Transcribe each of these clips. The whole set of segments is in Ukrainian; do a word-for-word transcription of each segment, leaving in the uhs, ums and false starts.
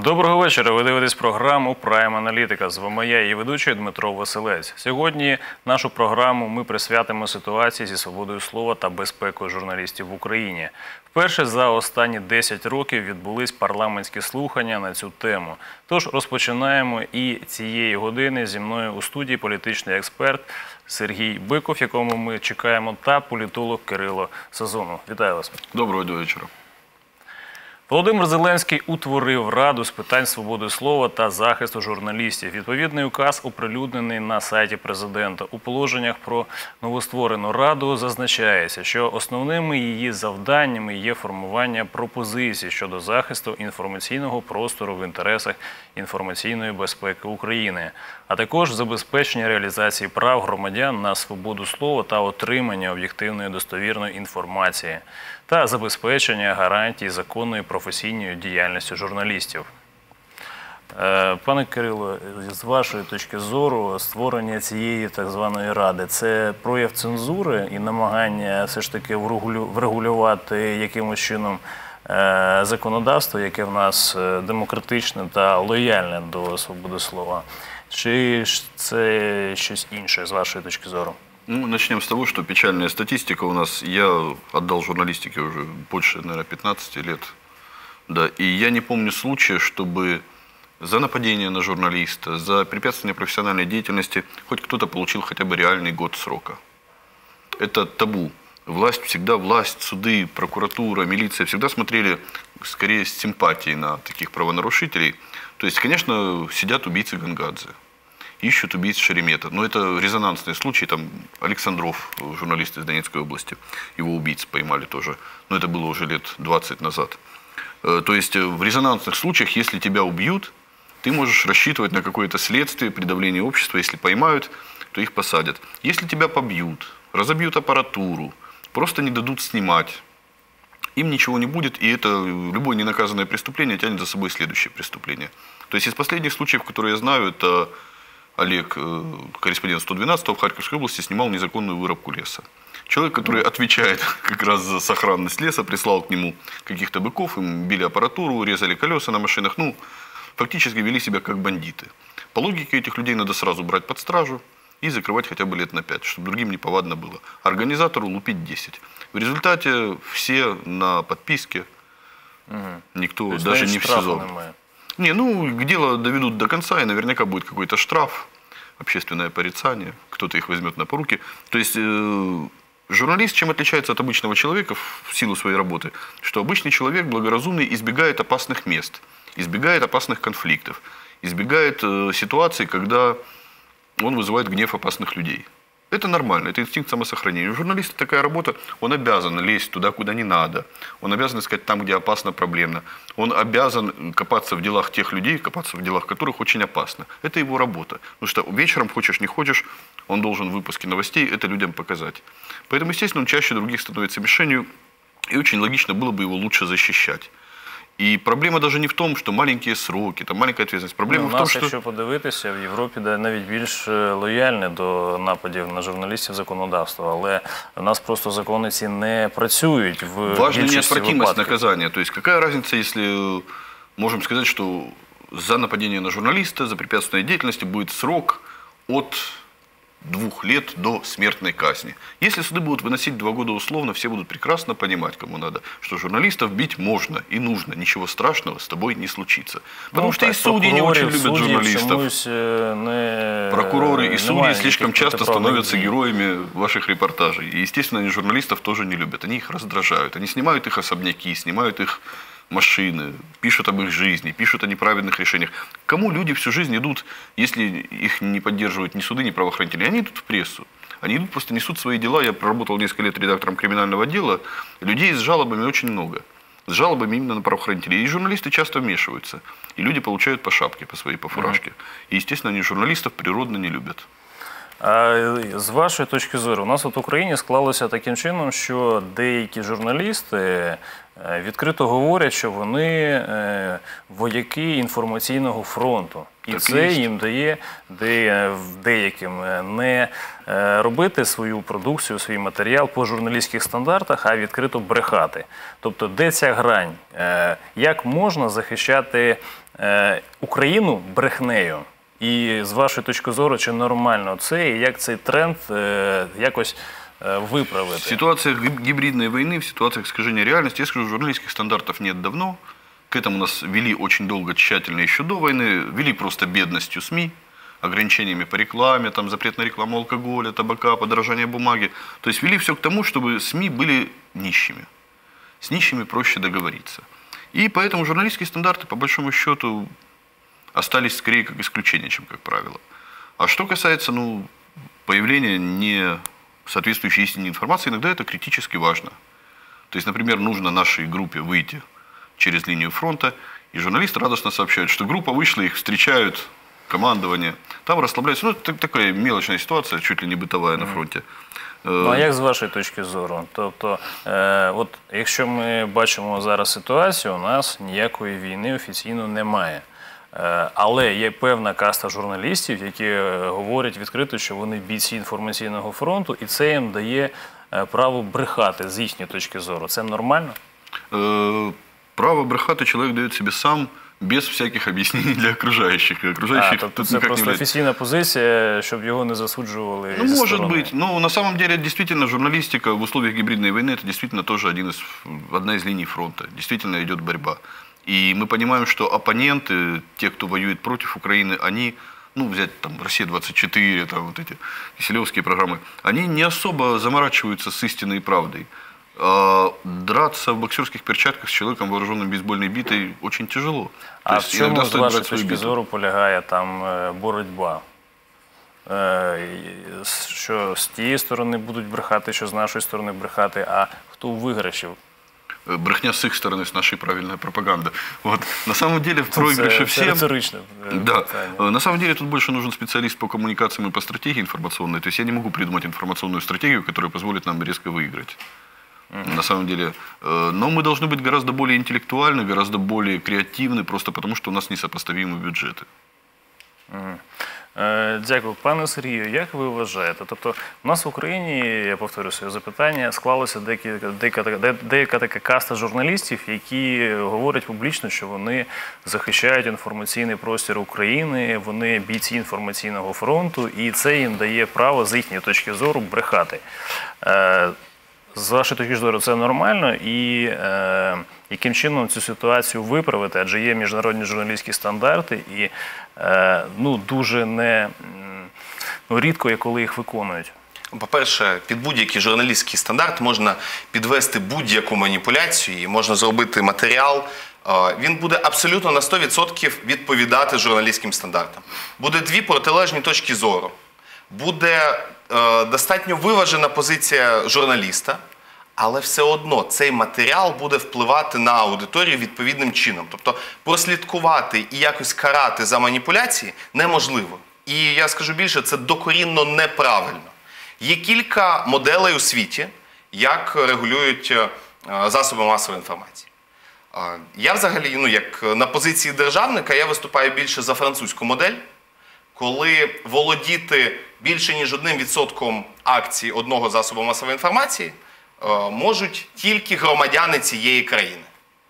Доброго вечора. Ви дивитесь програму «Прайм Аналітика». З вами я, її ведучий Дмитро Василець. Сьогодні нашу програму ми присвятимо ситуації зі свободою слова та безпекою журналістів в Україні. Вперше за останні десять років відбулись парламентські слухання на цю тему. Тож розпочинаємо і цієї години зі мною у студії політичний експерт Сергій Биков, якому ми чекаємо, та політолог Кирило Сазонов. Вітаю вас. Доброго вечора. Володимир Зеленський утворив Раду з питань свободи слова та захисту журналістів. Відповідний указ оприлюднений на сайті президента. У положеннях про новостворену Раду зазначається, що основними її завданнями є формування пропозицій щодо захисту інформаційного простору в інтересах інформаційної безпеки України, а також забезпечення реалізації прав громадян на свободу слова та отримання об'єктивної достовірної інформації та забезпечення гарантій законної професійної діяльності журналістів. Пане Кирило, з вашої точки зору, створення цієї так званої ради – це прояв цензури і намагання все ж таки врегулювати якимось чином законодавство, яке в нас демократичне та лояльне до свободи слова? Чи це щось інше з вашої точки зору? Ну, начнем с того, что печальная статистика у нас. Я отдал журналистике уже больше, наверное, пятнадцати лет. Да, и я не помню случая, чтобы за нападение на журналиста, за препятствование профессиональной деятельности хоть кто-то получил хотя бы реальный год срока. Это табу. Власть всегда, власть, суды, прокуратура, милиция всегда смотрели скорее с симпатией на таких правонарушителей. То есть, конечно, сидят убийцы Гонгадзе, ищут убийц Шеремета. Но это резонансные случаи. Там Александров, журналист из Донецкой области, его убийц поймали тоже. Но это было уже лет двадцать назад. То есть в резонансных случаях, если тебя убьют, ты можешь рассчитывать на какое-то следствие, придавление общества. Если поймают, то их посадят. Если тебя побьют, разобьют аппаратуру, просто не дадут снимать, им ничего не будет, и это любое ненаказанное преступление тянет за собой следующее преступление. То есть из последних случаев, которые я знаю, это Олег, корреспондент сто двенадцатого в Харьковской области, снимал незаконную вырубку леса. Человек, который отвечает как раз за сохранность леса, прислал к нему каких-то быков, им били аппаратуру, резали колеса на машинах, ну, фактически вели себя как бандиты. По логике этих людей надо сразу брать под стражу и закрывать хотя бы лет на пять, чтобы другим неповадно было. Организатору лупить десять. В результате все на подписке, угу. Никто даже не в СИЗО. Не, ну, дело доведут до конца, и наверняка будет какой-то штраф, общественное порицание, кто-то их возьмет на поруки. То есть э, журналист чем отличается от обычного человека в силу своей работы? Что обычный человек благоразумный избегает опасных мест, избегает опасных конфликтов, избегает э, ситуаций, когда он вызывает гнев опасных людей. Это нормально, это инстинкт самосохранения. У журналиста такая работа, он обязан лезть туда, куда не надо. Он обязан искать там, где опасно, проблемно. Он обязан копаться в делах тех людей, копаться в делах которых очень опасно. Это его работа. Потому что вечером, хочешь не хочешь, он должен в выпуске новостей это людям показать. Поэтому, естественно, он чаще других становится мишенью, и очень логично было бы его лучше защищать. І проблема навіть не в тому, що маленькі сроки, там маленька відповідальність. Проблема в тому, що... Якщо подивитися, в Європі навіть більш лояльне до нападів на журналістів законодавство, але в нас просто закони ці не працюють в більшості випадків. Важна неотвратимость наказания. То есть, какая разница, если можем сказать, что за нападение на журналиста, за препятствование деятельности будет срок от двух лет до смертной казни. Если суды будут выносить два года условно, все будут прекрасно понимать, кому надо, что журналистов бить можно и нужно. Ничего страшного с тобой не случится. Потому ну, что так, и судьи не очень любят журналистов. Не... Прокуроры и судьи слишком часто становятся героями ваших репортажей. И, естественно, они журналистов тоже не любят. Они их раздражают. Они снимают их особняки, снимают их машины, пишут об их жизни, пишут о неправильных решениях. Кому люди всю жизнь идут, если их не поддерживают ни суды, ни правоохранители? Они идут в прессу. Они идут, просто несут свои дела. Я проработал несколько лет редактором криминального отдела. Людей с жалобами очень много. С жалобами именно на правоохранителей. И журналисты часто вмешиваются. И люди получают по шапке, по своей, по фуражке. И, естественно, они журналистов природно не любят. А з вашої точки зору, у нас от в Україні склалося таким чином, що деякі журналісти відкрито говорять, що вони вояки інформаційного фронту. І так це їм дає деяким не робити свою продукцію, свій матеріал по журналістських стандартах, а відкрито брехати. Тобто, де ця грань? Як можна захищати е, Україну брехнею. І з вашої точки зору, чи нормально це, і як цей тренд е, якось е, виправити? В ситуациях гибридной войны, в ситуациях искажения реальности, я скажу, журналистских стандартов нет давно. К этому нас вели очень долго, тщательно еще до войны. Вели просто бедностью СМИ, ограничениями по рекламе, там, запрет на рекламу алкоголя, табака, подорожание бумаги. То есть вели все к тому, чтобы СМИ были нищими. С нищими проще договориться. И поэтому журналистские стандарты, по большому счету, остались скорее как исключение, чем как правило. А что касается ну, появления не соответствующей истине информации, иногда это критически важно. То есть, например, нужно нашей группе выйти через линию фронта, и журналисты радостно сообщают, что группа вышла, их встречают, командование, там расслабляются. Ну, это такая мелочная ситуация, чуть ли не бытовая на фронте. Ну, а як з вашої точки зору? Тобто, е, от, якщо ми бачимо зараз ситуацію, у нас ніякої війни офіційно немає. Е, але є певна каста журналістів, які говорять відкрито, що вони бійці інформаційного фронту, і це їм дає право брехати з їхньої точки зору. Це нормально? Е, право брехати чоловік дає собі сам, без всяких об'яснень для окружаючих. окружаючих а, тобто це просто офіційна позиция, щоб его не засудживали. Ну, может быть. Но на самом деле, действительно, журналистика в условиях гибридной войны, это действительно тоже один из, одна из линий фронта. Действительно идет борьба. И мы понимаем, что оппоненты, те, кто воюет против Украины, они, ну, взять там Россия двадцать четыре, там вот эти киселевские программы, они не особо заморачиваются с истиной и правдой. А драться в боксерских перчатках с человеком, вооруженным бейсбольной битой, очень тяжело. А в чому, з вашої точки зору, полягає там боротьба? Що з тієї сторони будуть брехати, що з нашої сторони брехати, а хто у виграші? Брехня с их стороны, с нашей правильная пропаганда. Вот. На самом деле в проигрыше всем... Да. На самом деле тут больше нужен специалист по коммуникациям и по стратегии информационной. То есть я не могу придумать информационную стратегию, которая позволит нам резко выиграть. Uh-huh. На самом деле. Но мы должны быть гораздо более интеллектуальны, гораздо более креативны, просто потому что у нас несопоставимы бюджети. Uh-huh. Дякую. Пане Сергію, як ви вважаєте? Тобто у нас в Україні, я повторю своє запитання, склалася деяка, деяка, деяка така каста журналістів, які говорять публічно, що вони захищають інформаційний простір України, вони бійці інформаційного фронту, і це їм дає право з їхньої точки зору брехати. З вашої точки зору це нормально, і е, яким чином цю ситуацію виправити, адже є міжнародні журналістські стандарти, і е, ну, дуже не, ну, рідко є, коли їх виконують. По-перше, під будь-який журналістський стандарт можна підвести будь-яку маніпуляцію, і можна зробити матеріал. Він буде абсолютно на сто відсотків відповідати журналістським стандартам. Буде дві протилежні точки зору. Буде е, достатньо виважена позиція журналіста, але все одно цей матеріал буде впливати на аудиторію відповідним чином. Тобто прослідкувати і якось карати за маніпуляції неможливо. І я скажу більше, це докорінно неправильно. Є кілька моделей у світі, як регулюють е, засоби масової інформації. Е, я взагалі, ну, як на позиції державника, я виступаю більше за французьку модель, коли володіти більше ніж одним відсотком акцій одного засобу масової інформації е, можуть тільки громадяни цієї країни.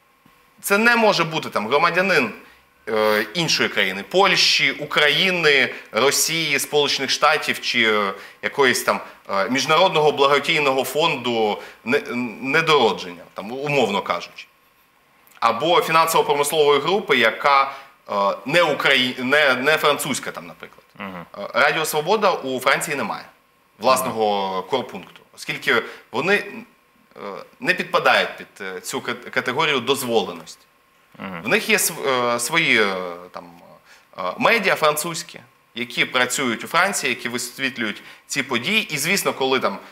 Це не може бути там громадянин е, іншої країни, Польщі, України, Росії, Сполучених Штатів чи е, якоїсь там е, міжнародного благодійного фонду недородження, там, умовно кажучи. Або фінансово-промислової групи, яка Не, Украї... не, не французька, там, наприклад. Uh-huh. Радіо Свобода у Франції немає власного uh-huh. корпункту, оскільки вони не підпадають під цю категорію дозволеності. Uh-huh. В них є свої там, медіа французькі, які працюють у Франції, які висвітлюють ці події. І, звісно, коли там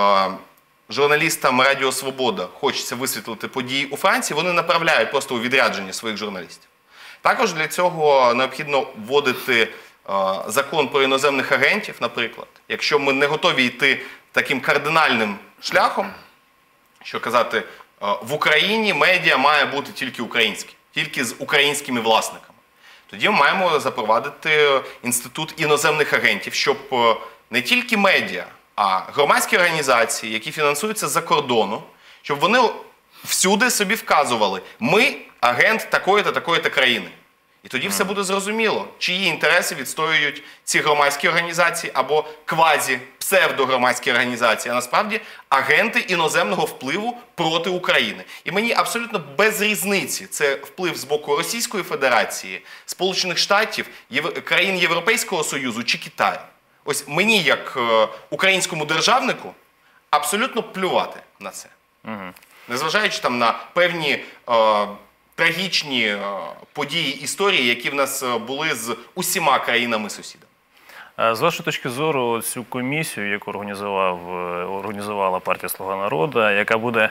журналістам Радіо Свобода хочеться висвітлити події у Франції, вони направляють просто у відрядження своїх журналістів. Також для цього необхідно вводити е, закон про іноземних агентів, наприклад. Якщо ми не готові йти таким кардинальним шляхом, що казати, е, в Україні медіа має бути тільки українське, тільки з українськими власниками, тоді ми маємо запровадити інститут іноземних агентів, щоб е, не тільки медіа, а громадські організації, які фінансуються за кордону, щоб вони всюди собі вказували: ми агент такої-то, такої-то країни. І тоді все буде зрозуміло, чиї інтереси відстоюють ці громадські організації або квазі-псевдогромадські організації, а насправді агенти іноземного впливу проти України. І мені абсолютно без різниці це вплив з боку Російської Федерації, Сполучених Штатів, Єв... країн Європейського Союзу чи Китаю. Ось мені, як е, українському державнику, абсолютно плювати на це. Угу. Незважаючи там на певні е, трагічні е, події історії, які в нас були з усіма країнами-сусідами. З вашої точки зору, цю комісію, яку організував, організувала партія «Слуга народу», яка буде,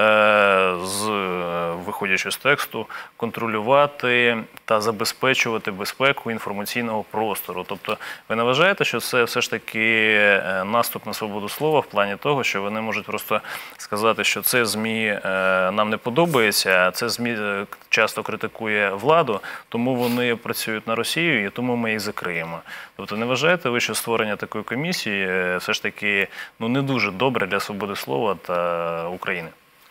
з, виходячи з тексту, контролювати та забезпечувати безпеку інформаційного простору. Тобто ви не вважаєте, що це все ж таки наступ на свободу слова в плані того, що вони можуть просто сказати, що це ЗМІ нам не подобається, а це ЗМІ часто критикує владу, тому вони працюють на Росію і тому ми їх закриємо. Тобто не вважаєте ви, що створення такої комісії все ж таки ну, не дуже добре для свободи слова та України?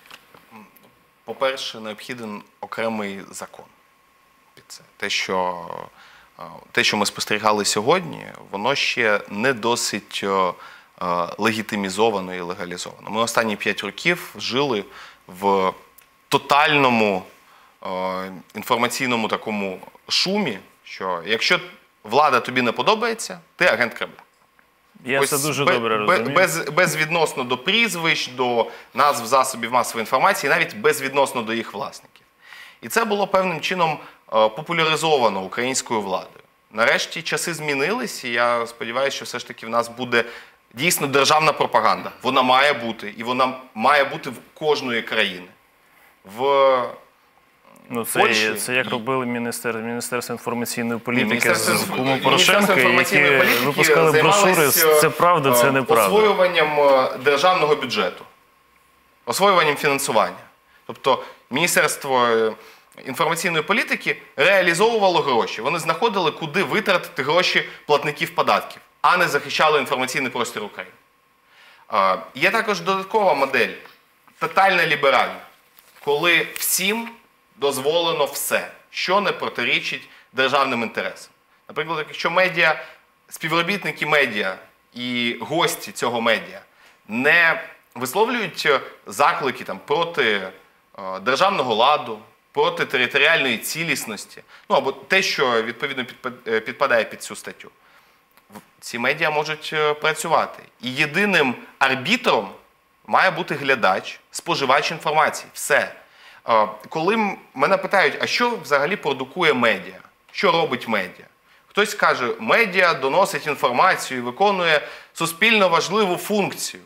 По-перше, необхіден окремий закон під це. Те, що, те, що ми спостерігали сьогодні, воно ще не досить легітимізовано і легалізовано. Ми останні п'ять років жили в тотальному інформаційному такому шумі, що якщо влада тобі не подобається, ти агент Кремля. Я Ось це дуже без, добре розумію. Без, безвідносно до прізвищ, до назв засобів масової інформації, навіть безвідносно до їх власників. І це було певним чином популяризовано українською владою. Нарешті часи змінились, і я сподіваюся, що все ж таки в нас буде дійсно державна пропаганда. Вона має бути, і вона має бути в кожної країни. В Ну, це, це як робили Міністерство, Міністерство інформаційної політики з кумом Порошенка, які випускали брошури «Це правда, це неправда». Освоюванням державного бюджету, освоюванням фінансування. Тобто Міністерство інформаційної політики реалізовувало гроші. Вони знаходили, куди витратити гроші платників податків, а не захищали інформаційний простір України. Є також додаткова модель, тотальна ліберальна, коли всім дозволено все, що не протирічить державним інтересам. Наприклад, якщо медіа, співробітники медіа і гості цього медіа не висловлюють заклики там, проти е, державного ладу, проти територіальної цілісності, ну або те, що відповідно підпадає під цю статтю, ці медіа можуть працювати. І єдиним арбітром має бути глядач, споживач інформації. Все. Коли мене питають, а що взагалі продукує медіа? Що робить медіа? Хтось каже, медіа доносить інформацію і виконує суспільно важливу функцію.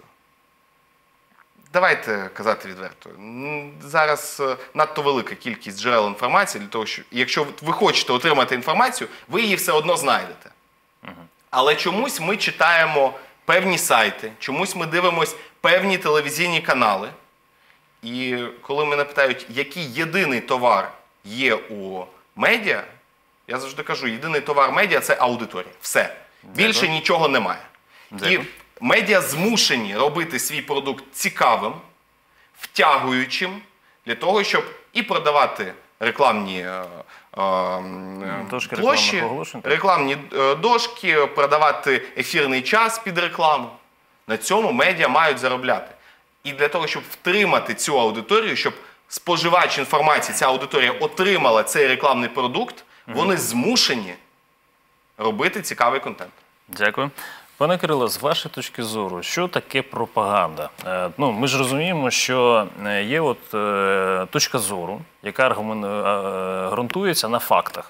Давайте казати відверто. Зараз надто велика кількість джерел інформації, для того, що, якщо ви хочете отримати інформацію, ви її все одно знайдете. Але чомусь ми читаємо певні сайти, чомусь ми дивимося певні телевізійні канали. І коли мене питають, який єдиний товар є у медіа, я завжди кажу, єдиний товар медіа – це аудиторія. Все. Більше Дякую. Нічого немає. Дякую. І медіа змушені робити свій продукт цікавим, втягуючим, для того, щоб і продавати рекламні е, е, дошки площі, рекламні е, дошки, продавати ефірний час під рекламу. На цьому медіа мають заробляти. І для того, щоб втримати цю аудиторію, щоб споживач інформації, ця аудиторія отримала цей рекламний продукт, угу. вони змушені робити цікавий контент. Дякую. Пане Кирило, з вашої точки зору, що таке пропаганда? Е, ну, ми ж розуміємо, що є от, е, точка зору, яка аргумен, е, ґрунтується на фактах.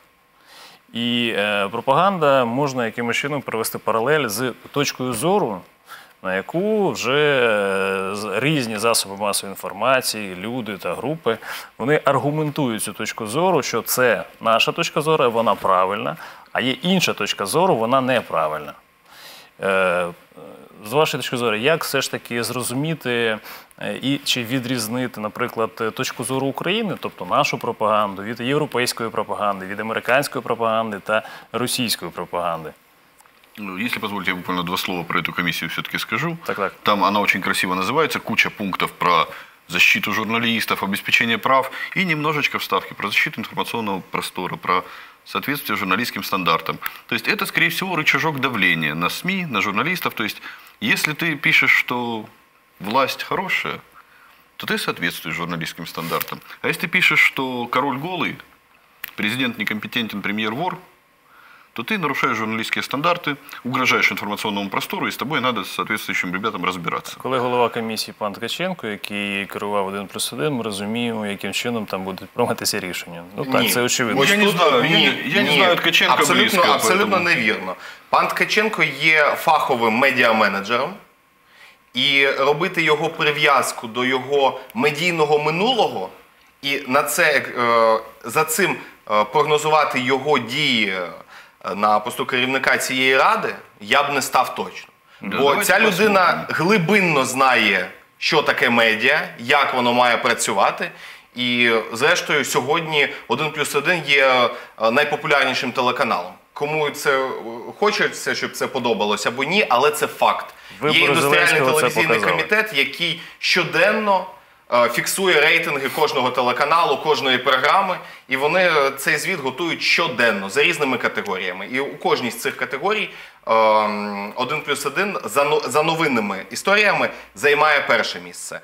І е, пропаганда можна якимось чином провести паралель з точкою зору, на яку вже різні засоби масової інформації, люди та групи, вони аргументують цю точку зору, що це наша точка зору, вона правильна, а є інша точка зору, вона неправильна. З вашої точки зору, як все ж таки зрозуміти і чи відрізнити, наприклад, точку зору України, тобто нашу пропаганду, від європейської пропаганди, від американської пропаганди та російської пропаганди? Если позволите, я буквально два слова про эту комиссию все-таки скажу. Так, так. Там она очень красиво называется, куча пунктов про защиту журналистов, обеспечение прав и немножечко вставки про защиту информационного простора, про соответствие журналистским стандартам. То есть это, скорее всего, рычажок давления на СМИ, на журналистов. То есть если ты пишешь, что власть хорошая, то ты соответствуешь журналистским стандартам. А если ты пишешь, что король голый, президент некомпетентен, премьер вор, то ты нарушаешь журналистские стандарты, угрожаешь информационному простору, и с тобой надо с соответствующим ребятам розбиратися. Коли голова комісії пан Ткаченко, який керував один плюс один, ми розуміємо, яким чином там будуть прийматися рішення. Ну так, Ні. це очевидно. Ось я не знаю, я, Ні, не- я не ні. знаю Ткаченка абсолютно, близко, абсолютно поэтому- невірно. Пан Ткаченко є фаховим медіаменеджером, і робити його прив'язку до його медійного минулого і на це, е, за цим е, прогнозувати його дії е, на посту керівника цієї ради, я б не став точно. Да, Бо давайте ця людина посмотрим. глибинно знає, що таке медіа, як воно має працювати. І, зрештою, сьогодні один плюс один є е, найпопулярнішим телеканалом. Кому це е, хочеться, щоб це подобалося або ні, але це факт. Вибори Є індустріальний Зеленського це телевізійний показали. комітет, який щоденно е, фіксує рейтинги кожного телеканалу, кожної програми, і вони е, цей звіт готують щоденно за різними категоріями. І у кожній з цих категорій один плюс один за, но- за новинними історіями займає перше місце. Е,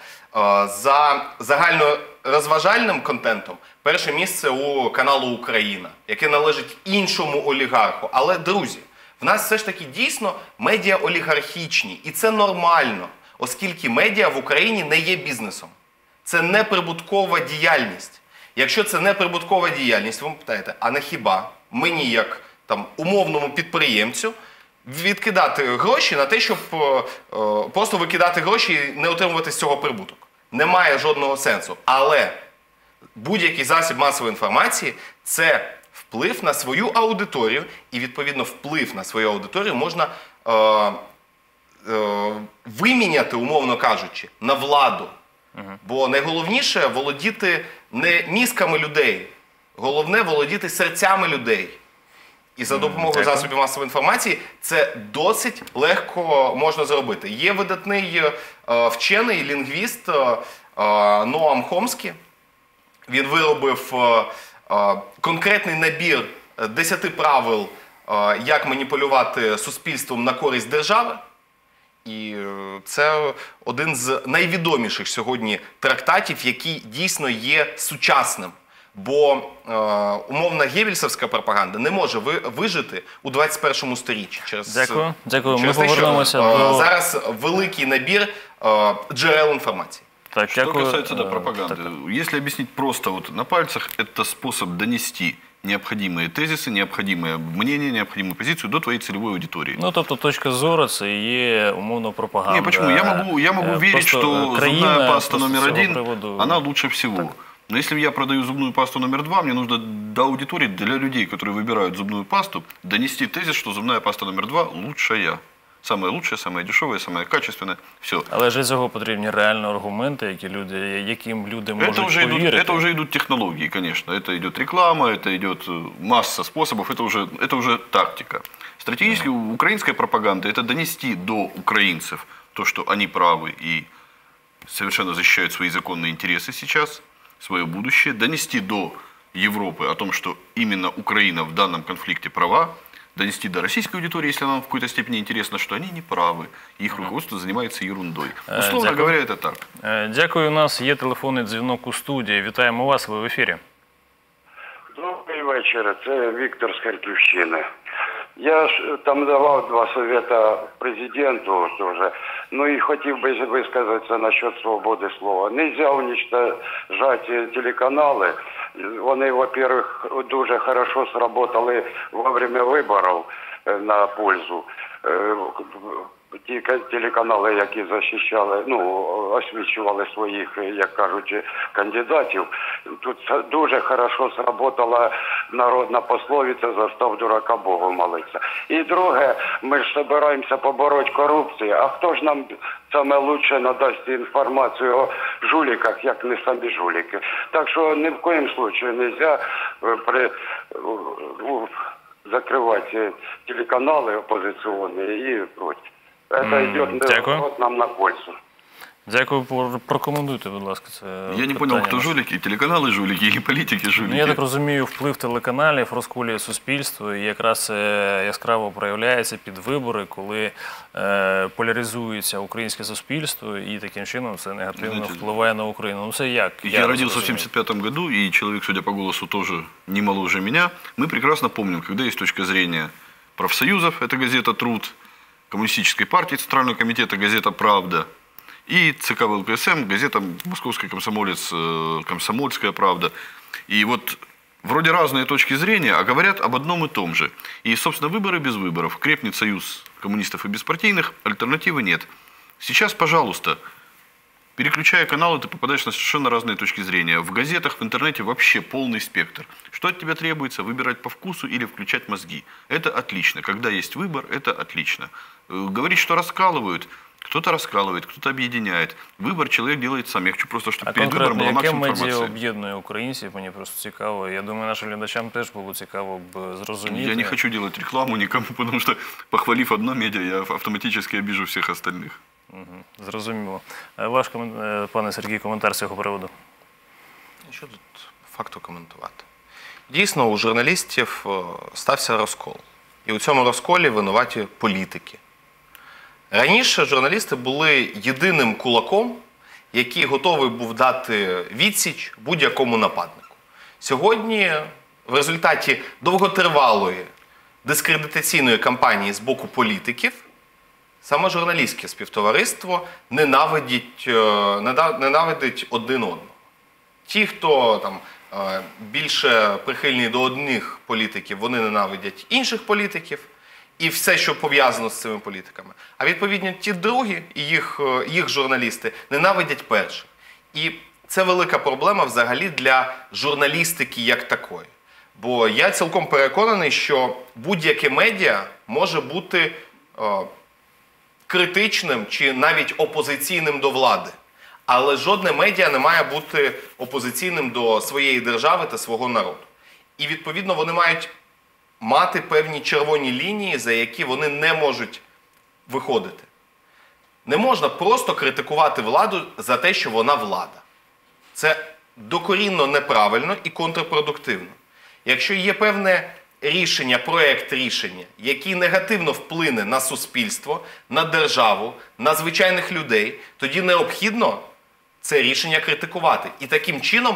За загальнорозважальним контентом перше місце у каналу Україна, яке належить іншому олігарху. Але, друзі, в нас все ж таки дійсно медіа олігархічні, і це нормально, оскільки медіа в Україні не є бізнесом. Це неприбуткова діяльність. Якщо це неприбуткова діяльність, ви питаєте, а не хіба мені, як там умовному підприємцю, відкидати гроші на те, щоб е, е, просто викидати гроші і не отримувати з цього прибуток? Немає жодного сенсу. Але будь-який засіб масової інформації – це вплив на свою аудиторію, і, відповідно, вплив на свою аудиторію можна е, е, виміняти, умовно кажучи, на владу. Бо найголовніше – володіти не мізками людей, головне – володіти серцями людей. І за допомогою Дякую. засобів масової інформації це досить легко можна зробити. Є видатний е, вчений, лінгвіст е, е, Ноам Хомскі. Він виробив е, е, конкретний набір десяти правил, е, як маніпулювати суспільством на користь держави. І е, це один з найвідоміших сьогодні трактатів, який дійсно є сучасним. Бо е, умовна геббельсовська пропаганда не може ви, вижити у двадцять першому сторіччі. Через, Дякую. Дякую. через Ми те, що, повернемося е, до... зараз великий набір е, джерел інформації. Так, Что дякую. касается да, Е, пропаганды, так. если объяснить просто вот на пальцах, это способ донести необходимые тезисы, необходимое мнение, необходимую позицию до твоей целевой аудитории. Ну, тобто точка зору – це і є умовно пропаганда. Не, почему? Я могу, я могу Е, верить, просто что країна зубная паста просто номер з цього один, приводу- она лучше всего. Но если я продаю зубную пасту номер два, мне нужно до аудитории, для людей, которые выбирают зубную пасту, донести тезис, что зубная паста номер два лучшая. Самая лучшая, самая дешевая, самая качественная. Все. Але ж для цього потрібні реальні аргументи, які люди, яким люди можуть Это уже, идут, повірити. это уже идут технологии, конечно. Это идет реклама, это идет э, масса способов, это уже, это уже тактика. Стратегически mm. украинская пропаганда – это донести до украинцев то, что они правы и совершенно защищают свои законные интересы сейчас, свое будущее, донести до Европы о том, что именно Украина в данном конфликте права, донести до российской аудитории, если нам в какой-то степени интересно, что они не правы, и их руководство занимается ерундой. Условно дякую. говоря, это так. Е, Дякую. У нас є телефонний дзвінок у студії. Вітаємо вас, ви в ефірі. Добрий вечір, це Віктор з Харківщини. Я ж там давав два совета президенту теж. Ну і хотів би висказатися насчет свободи слова. Нельзя уничтожати телеканали. Вони, во-первых, дуже хорошо сработали во время виборів на пользу. Ті телеканали, які захищали, ну, освічували своїх, як кажуть, кандидатів, тут дуже хорошо сработала народна пословиця «Застав дурака Богу молиться». І друге, ми ж збираємося побороти корупцію, а хто ж нам саме лучше надасть інформацію о жуліках, як не самі жуліки. Так що ні в коїм случаю не можна при... закривати телеканали опозиційні і проти. Это идет Дякую. вот нам на пользу. Дякую, Пор- прокоментуйте, будь ласка, це Я не понял, питання кто наше. жулики, телеканалы жулики или политики жулики. Ну, я так розумію, вплив телеканалів розколює суспільство, і якраз це яскраво проявляється під вибори, коли е, поляризується українське суспільство, і таким чином це негативно Знаете, впливає на Україну. Ну це як? Я родился в зрозумів. семьдесят пятом году, и человек, судя по голосу, тоже не моложе меня. Мы прекрасно помним, когда есть точка зрения профсоюзов, это газета «Труд», Коммунистической партии, Центрального комитета, газета «Правда», и ЦК ВЛКСМ, газета «Московский комсомолец», э, «Комсомольская правда». И вот вроде разные точки зрения, а говорят об одном и том же. И, собственно, выборы без выборов. Крепнет союз коммунистов и беспартийных, альтернативы нет. Сейчас, пожалуйста, переключая каналы, ты попадаешь на совершенно разные точки зрения. В газетах, в интернете вообще полный спектр. Что от тебя требуется? Выбирать по вкусу или включать мозги. Это отлично. Когда есть выбор, это отлично. Э, Говорить, что раскалывают, кто-то раскалывает, кто-то объединяет. Выбор человек делает сам. Я хочу просто, чтобы А перед выбором конкретно, была яке максимум медіа информации. об'єднує українців, мені просто цікаво. Я думаю, нашим глядачам теж було цікаво б зрозуміти. Я не хочу делать рекламу никому, потому что, похвалив одно медиа, я автоматически обижу всех остальных. Мгм, зрозуміло. Е, Ваш, комен- е, пане Сергій, коментар з цього приводу. Що тут факту коментувати? Дійсно, у журналістів е, стався розкол. І у цьому розколі винуваті політики. Раніше журналісти були єдиним кулаком, який готовий був дати відсіч будь-якому нападнику. Сьогодні, в результаті довготривалої дискредитаційної кампанії з боку політиків, саме журналістське співтовариство ненавидить, е, неда- ненавидить один одного. Ті, хто там е, більше прихильні до одних політиків, вони ненавидять інших політиків і все, що пов'язано з цими політиками. А відповідно ті другі і їх, е, їх журналісти ненавидять перших. І це велика проблема взагалі для журналістики як такої. Бо я цілком переконаний, що будь-яке медіа може бути е, критичним чи навіть опозиційним до влади. Але жодне медіа не має бути опозиційним до своєї держави та свого народу. І, відповідно, вони мають мати певні червоні лінії, за які вони не можуть виходити. Не можна просто критикувати владу за те, що вона влада. Це докорінно неправильно і контрпродуктивно. Якщо є певне рішення, проект рішення, який негативно вплине на суспільство, на державу, на звичайних людей, тоді необхідно це рішення критикувати. І таким чином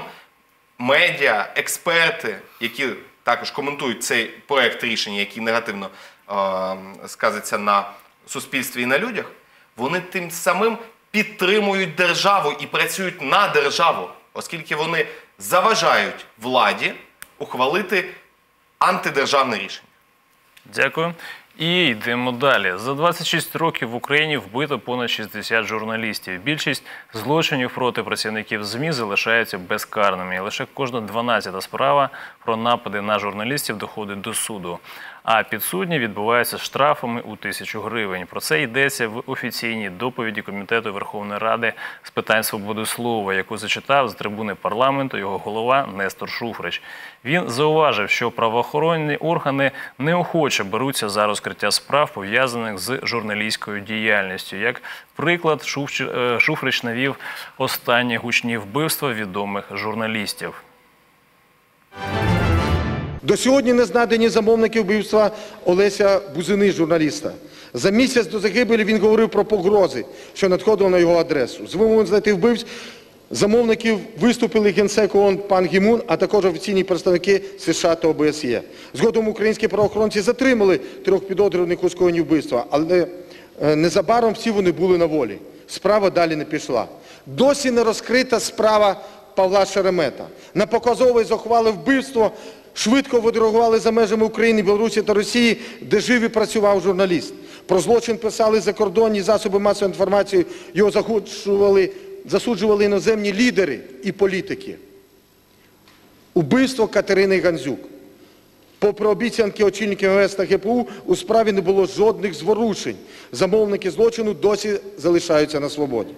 медіа, експерти, які також коментують цей проект рішення, який негативно е, сказиться на суспільстві і на людях, вони тим самим підтримують державу і працюють на державу, оскільки вони заважають владі ухвалити антидержавне рішення. Дякую. І йдемо далі. За двадцять шість років в Україні вбито понад шістдесят журналістів. Більшість злочинів проти працівників ЗМІ залишаються безкарними. І лише кожна дванадцята справа про напади на журналістів доходить до суду. А підсудні відбуваються штрафами у тисячу гривень. Про це йдеться в офіційній доповіді Комітету Верховної Ради з питань свободи слова, яку зачитав з трибуни парламенту його голова Нестор Шуфрич. Він зауважив, що правоохоронні органи неохоче беруться за розкриття справ, пов'язаних з журналістською діяльністю. Як приклад, Шуфч- е, Шуфрич навів останні гучні вбивства відомих журналістів. До сьогодні не знані замовники вбивства Олеся Бузини, журналіста. За місяць до загибелі він говорив про погрози, що надходили на його адресу. З вимогою знайти вбивць замовників виступили генсек ООН пан Гі Мун, а також офіційні представники США та О Б С Є. Згодом українські правоохоронці затримали трьох підозрюваних у скоєнні вбивства, але незабаром всі вони були на волі. Справа далі не пішла. Досі не розкрита справа Павла Шеремета. На показове і зухвале вбивство швидко відреагували за межами України, Білорусі та Росії, де жив і працював журналіст. Про злочин писали закордонні засоби масової інформації, його засуджували, засуджували іноземні лідери і політики. Убивство Катерини Гандзюк. Попри обіцянки очільників М В С та Ге Пе У, у справі не було жодних зворушень. Замовники злочину досі залишаються на свободі.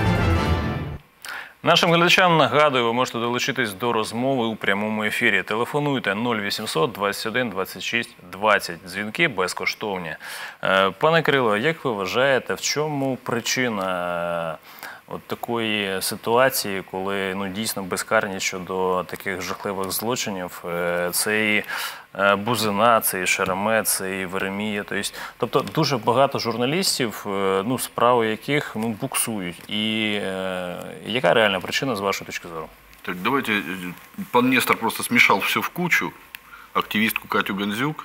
Нашим глядачам нагадую, ви можете долучитись до розмови у прямому ефірі. Телефонуйте нуль вісімсот двадцять один двадцять шість двадцять. Дзвінки безкоштовні. Пане Кирило, як ви вважаєте, в чому причина от такої ситуації, коли ну, дійсно безкарність щодо таких жахливих злочинів, е, це і е, Бузина, це і Шеремет, це і Веремія. Тобто, тобто дуже багато журналістів, е, ну, справи яких ну, буксують. І е, яка реальна причина, з вашої точки зору? Так, давайте, пан Нестор просто смешал все в кучу. Активистку Катю Гандзюк,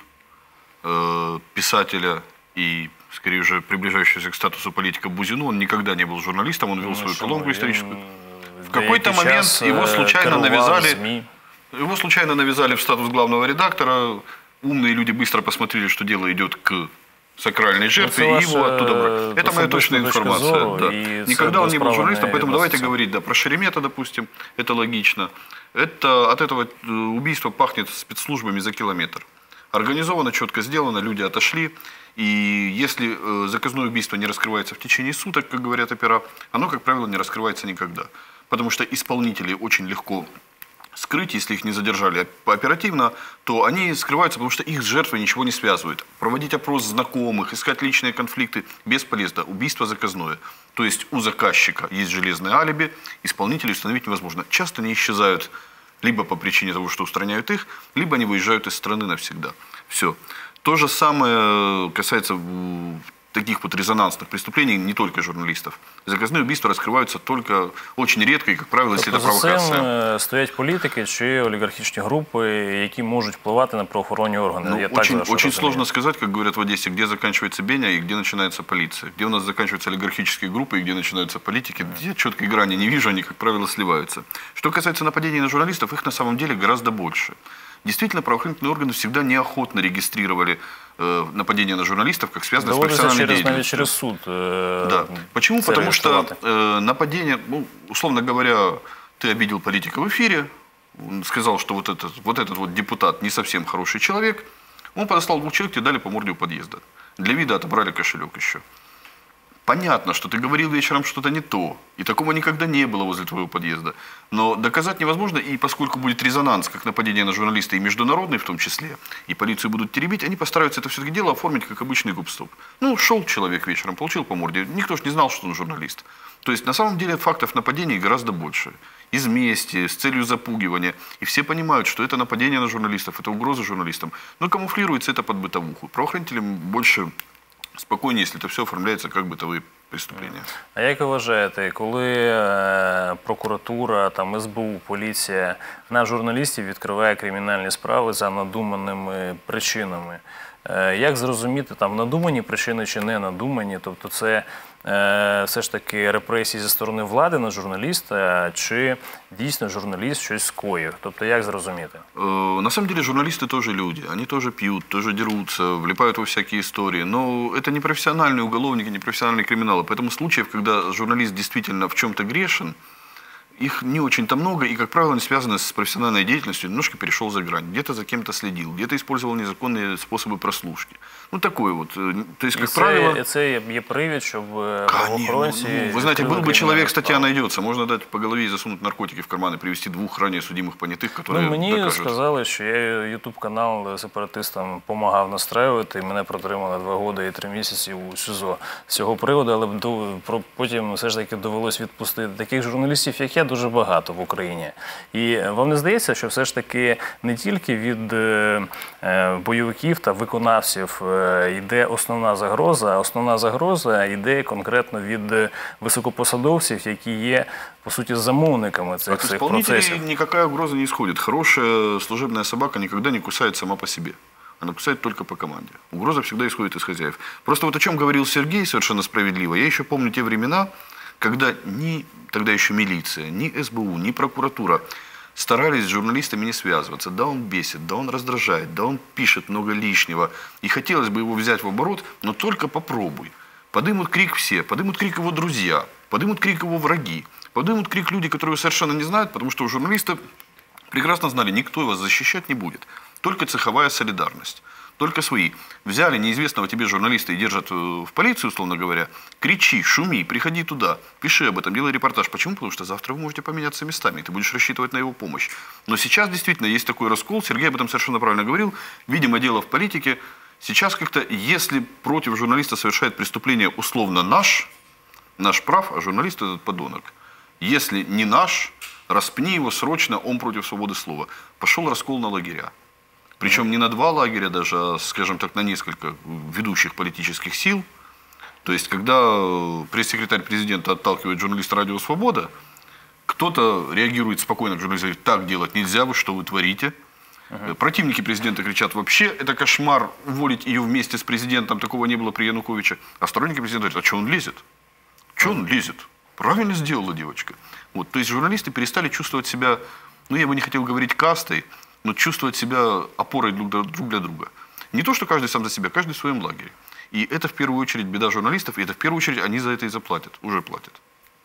э, писателя и, скорее уже, приближающегося к статусу политика Бузину. Он никогда не был журналистом, он вел ну, свою колонку историческую. В какой-то момент его случайно навязали, его случайно навязали в статус главного редактора. Умные люди быстро посмотрели, что дело идет к сакральной жертве, и его оттуда брали. Это моя точная информация. Да. Никогда он не был журналистом, поэтому давайте говорить да, про Шеремета, допустим, это логично. Это, от этого убийства пахнет спецслужбами за километр. Организовано, четко сделано, люди отошли. И если э, заказное убийство не раскрывается в течение суток, как говорят опера, оно, как правило, не раскрывается никогда. Потому что исполнителей очень легко скрыть, если их не задержали оперативно, то они скрываются, потому что их с жертвой ничего не связывает. Проводить опрос знакомых, искать личные конфликты бесполезно. Убийство заказное. То есть у заказчика есть железное алиби, исполнителей установить невозможно. Часто они исчезают либо по причине того, что устраняют их, либо они выезжают из страны навсегда. Все. То же самое касается таких вот резонансных преступлений, не только журналистов. Заказные убийства раскрываются только очень редко і, як правило, якщо це провокація. За цим стоять політики чи олігархічні групи, які можуть впливати на правоохоронні органи? Ну, Я очень так очень сложно сказать, как говорят в Одессе, где заканчивается Беня и где начинается полиция. Где у нас заканчиваются олигархические группы и где начинаются политики. Я четкой грани не вижу, они, как правило, сливаются. Что касается нападений на журналистов, их на самом деле гораздо больше. Действительно, правоохранительные органы всегда неохотно регистрировали э, нападения на журналистов, как связанные с профессиональной через, деятельностью. через суд. Э, да. Почему? Потому что э, нападение, ну, условно говоря, ты обидел политика в эфире, он сказал, что вот этот, вот этот вот депутат не совсем хороший человек, он подослал двух человек, тебе дали по морде у подъезда. Для вида отобрали кошелек еще. Понятно, что ты говорил вечером что-то не то, и такого никогда не было возле твоего подъезда. Но доказать невозможно, и поскольку будет резонанс, как нападение на журналиста, и международный в том числе, и полицию будут теребить, они постараются это все-таки дело оформить как обычный гоп-стоп. Ну, шел человек вечером, получил по морде, никто же не знал, что он журналист. То есть, на самом деле, фактов нападений гораздо больше. Из мести, с целью запугивания. И все понимают, что это нападение на журналистов, это угроза журналистам. Но камуфлируется это под бытовуху. Правоохранителям больше... спокійніше, якщо це все оформляється як битові преступлення. А як ви вважаєте, коли е, прокуратура, там, ес бе у, поліція на журналістів відкриває кримінальні справи за надуманими причинами, е, як зрозуміти, там, надумані причини чи не надумані? Тобто це е, все ж таки репресії зі сторони влади на журналіста, чи дійсно журналіст щось скоїв? Тобто як зрозуміти? Э, на самом деле журналисты тоже люди. Они тоже пьют, тоже дерутся, влипают во всякие истории. Но это не профессиональные уголовники, не профессиональные криминалы. Поэтому случаев, когда журналист действительно в чем-то грешен, их не очень-то много, и, как правило, они связаны с профессиональной деятельностью, немножко перешел за грань, где-то за кем-то следил, где-то использовал незаконные способы прослушки. Ну, такое вот. То есть, как и правило... И це є привід, щоб правоохоронці... Ну, вы знаете, был бы человек, статья найдется, можно дать по голове и засунуть наркотики в карман и привести двух ранее судимых понятых, которые ну, мені докажут. сказали, що я ютуб-канал сепаратистам допомагав настраювати, і мене протримали два роки і три місяці у СІЗО з цього приводу, але потім все ж таки довелось відпустити. Таких журналістів, як я, дуже багато в Україні. І вам не здається, що все ж таки не тільки від бойовиків та виконавців йде основна загроза, а основна загроза йде конкретно від високопосадовців, які є, по суті, замовниками цих, цих процесів. От исполнителей никакая угроза не исходит. Хорошая служебная собака никогда не кусает сама по себе. Она кусает только по команде. Угроза всегда исходит из хозяев. Просто вот о чем говорил Сергей совершенно справедливо. Я еще помню те времена, когда ни тогда еще милиция, ни эс бэ у, ни прокуратура старались с журналистами не связываться. Да, он бесит, да, он раздражает, да, он пишет много лишнего. И хотелось бы его взять в оборот, но только попробуй. Подымут крик все, подымут крик его друзья, подымут крик его враги, подымут крик люди, которые его совершенно не знают, потому что у журналиста прекрасно знали, никто вас защищать не будет. Только цеховая солидарность. Только свои. Взяли неизвестного тебе журналиста и держат в полицию, условно говоря, кричи, шуми, приходи туда, пиши об этом, делай репортаж. Почему? Потому что завтра вы можете поменяться местами, и ты будешь рассчитывать на его помощь. Но сейчас действительно есть такой раскол, Сергей об этом совершенно правильно говорил, видимо, дело в политике. Сейчас как-то, если против журналиста совершает преступление условно наш, наш прав, а журналист этот подонок. Если не наш, распни его срочно, он против свободы слова. Пошел раскол на лагеря. Причем не на два лагеря даже, а, скажем так, на несколько ведущих политических сил. То есть, когда пресс-секретарь президента отталкивает журналиста «Радио Свобода», кто-то реагирует спокойно к журналисту, говорит, так делать нельзя, вы что вы творите? Uh-huh. Противники президента кричат, вообще это кошмар, уволить ее вместе с президентом, такого не было при Януковиче. А сторонники президента говорят, а что он лезет? Что он лезет? Правильно сделала девочка. Вот, то есть журналисты перестали чувствовать себя, ну я бы не хотел говорить кастой, но чувствовать себя опорой друг для друга. Не то, что каждый сам за себя, каждый в своем лагере. И это в первую очередь беда журналистов, и это в первую очередь они за это и заплатят, уже платят.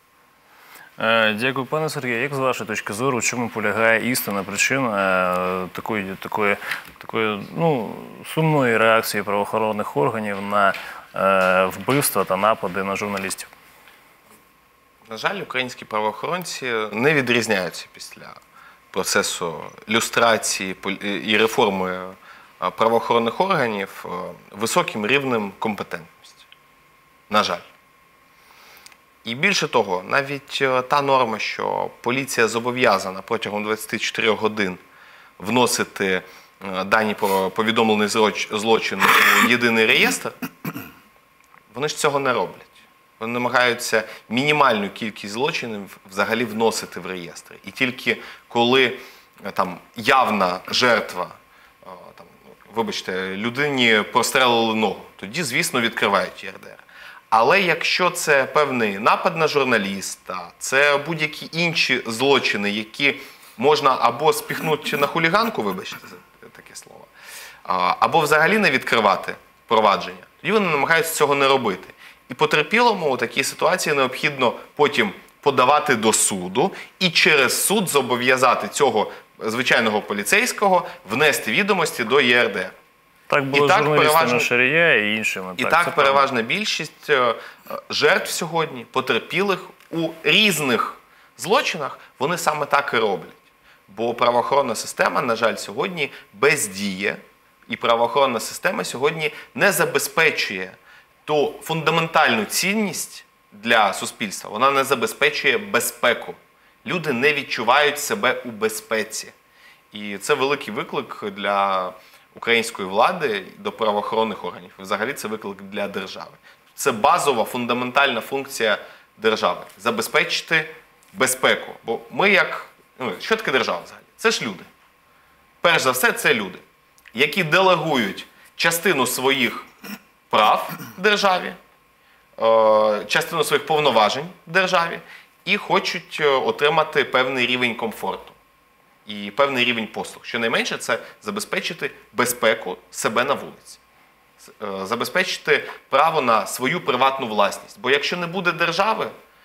Дякую, пане Сергію. Як з вашої точки зору, в чому полягає істинна причина такої, такої, такої ну, сумної реакції правоохоронних органів на е, вбивства та напади на журналістів? На жаль, українські правоохоронці не відрізняються після процесу люстрації і реформи правоохоронних органів високим рівнем компетентності. На жаль. І більше того, навіть та норма, що поліція зобов'язана протягом двадцяти чотирьох годин вносити дані про повідомлений злочин у єдиний реєстр, вони ж цього не роблять. Вони намагаються мінімальну кількість злочинів взагалі вносити в реєстри. І тільки коли там явна жертва, там, вибачте, людині прострелили ногу, тоді, звісно, відкривають Є Ер Де Ер. Але якщо це певний напад на журналіста, це будь-які інші злочини, які можна або спіхнути на хуліганку, вибачте за таке слово, або взагалі не відкривати провадження, тоді вони намагаються цього не робити. І потерпілому у такій ситуації необхідно потім подавати до суду і через суд зобов'язати цього звичайного поліцейського внести відомості до Є Ер Де Ер. Так було з журналістами Шарія і іншими. І так, так переважна більшість жертв сьогодні, потерпілих у різних злочинах, вони саме так і роблять. Бо правоохоронна система, на жаль, сьогодні бездіє, і правоохоронна система сьогодні не забезпечує ту фундаментальну цінність для суспільства, вона не забезпечує безпеку. Люди не відчувають себе у безпеці. І це великий виклик для української влади до правоохоронних органів. І взагалі це виклик для держави. Це базова, фундаментальна функція держави – забезпечити безпеку. Бо ми як… Ну, що таке держава взагалі? Це ж люди. Перш за все, це люди, які делегують частину своїх прав державі, частину своїх повноважень державі і хочуть отримати певний рівень комфорту і певний рівень послуг. Щонайменше це забезпечити безпеку себе на вулиці, забезпечити право на свою приватну власність. Бо якщо не буде держави,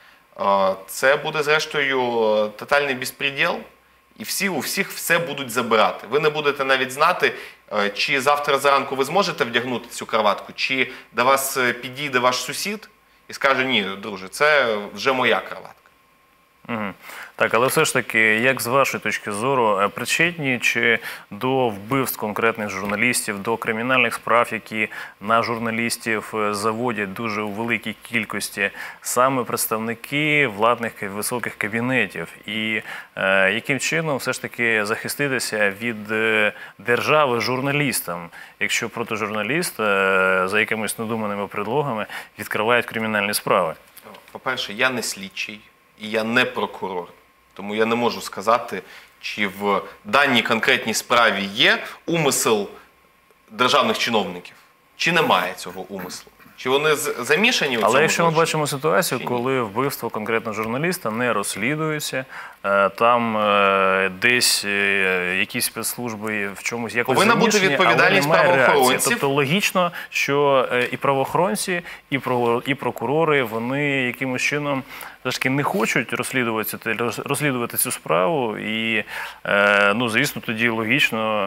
це буде зрештою тотальний безпреділ, і всі у всіх все будуть забирати. Ви не будете навіть знати, чи завтра зранку ви зможете вдягнути цю краватку, чи до вас підійде ваш сусід і скаже, ні, друже, це вже моя краватка. Угу. Так, але все ж таки, як з вашої точки зору, причетні чи до вбивств конкретних журналістів, до кримінальних справ, які на журналістів заводять дуже у великій кількості саме представники владних високих кабінетів? І е, яким чином все ж таки захиститися від держави журналістам, якщо проти журналіста за якимись надуманими предлогами відкривають кримінальні справи? По-перше, я не слідчий. І я не прокурор, тому я не можу сказати, чи в даній конкретній справі є умисел державних чиновників, чи немає цього умислу. Чи вони замішані у цьому? Але якщо ми бачимо ситуацію, коли вбивство конкретно журналіста не розслідується, там десь якісь спецслужби в чомусь якось повинна бути відповідальність правоохоронців. Тобто логічно, що і правоохоронці, і прокурори, вони якимось чином все-таки не хочуть розслідувати, розслідувати цю справу, і, ну, звісно, тоді логічно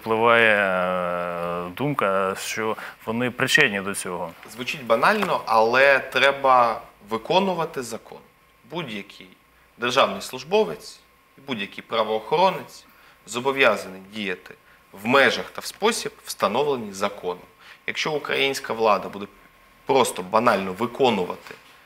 випливає думка, що вони причетні до цього. Звучить банально, але треба виконувати закон. Будь-який державний службовець і будь-який правоохоронець зобов'язаний діяти в межах та в спосіб, встановлені законом. Якщо українська влада буде просто банально виконувати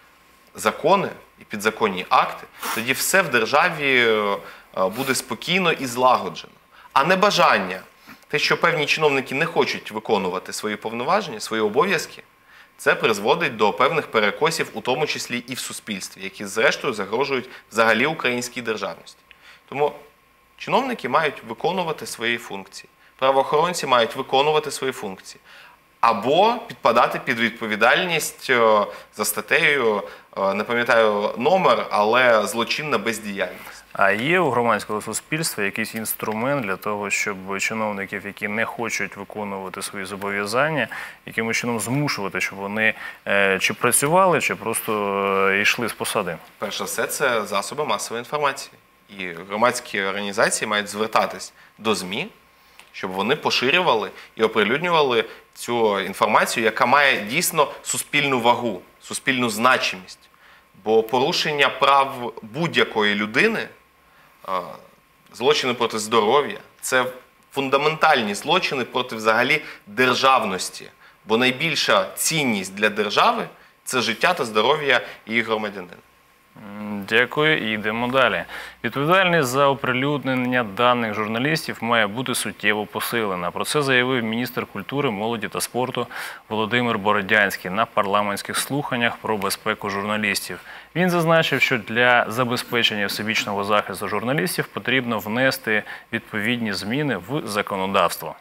закони і підзаконні акти, тоді все в державі буде спокійно і злагоджено. А небажання, те, що певні чиновники не хочуть виконувати свої повноваження, свої обов'язки, це призводить до певних перекосів, у тому числі і в суспільстві, які зрештою загрожують взагалі українській державності. Тому чиновники мають виконувати свої функції, правоохоронці мають виконувати свої функції. Або підпадати під відповідальність за статтею, не пам'ятаю номер, але злочинна бездіяльність. А є у громадського суспільства якийсь інструмент для того, щоб чиновників, які не хочуть виконувати свої зобов'язання, якимось чином змушувати, щоб вони е, чи працювали, чи просто е, йшли з посади? Перш за все, це засоби масової інформації. І громадські організації мають звертатись до ЗМІ, щоб вони поширювали і оприлюднювали цю інформацію, яка має дійсно суспільну вагу, суспільну значимість. Бо порушення прав будь-якої людини, злочини проти здоров'я – це фундаментальні злочини проти взагалі державності. Бо найбільша цінність для держави – це життя та здоров'я її громадянина. Дякую. І йдемо далі. Відповідальність за оприлюднення даних журналістів має бути суттєво посилена. Про це заявив міністр культури, молоді та спорту Володимир Бородянський на парламентських слуханнях про безпеку журналістів. Він зазначив, що для забезпечення всебічного захисту журналістів потрібно внести відповідні зміни в законодавство.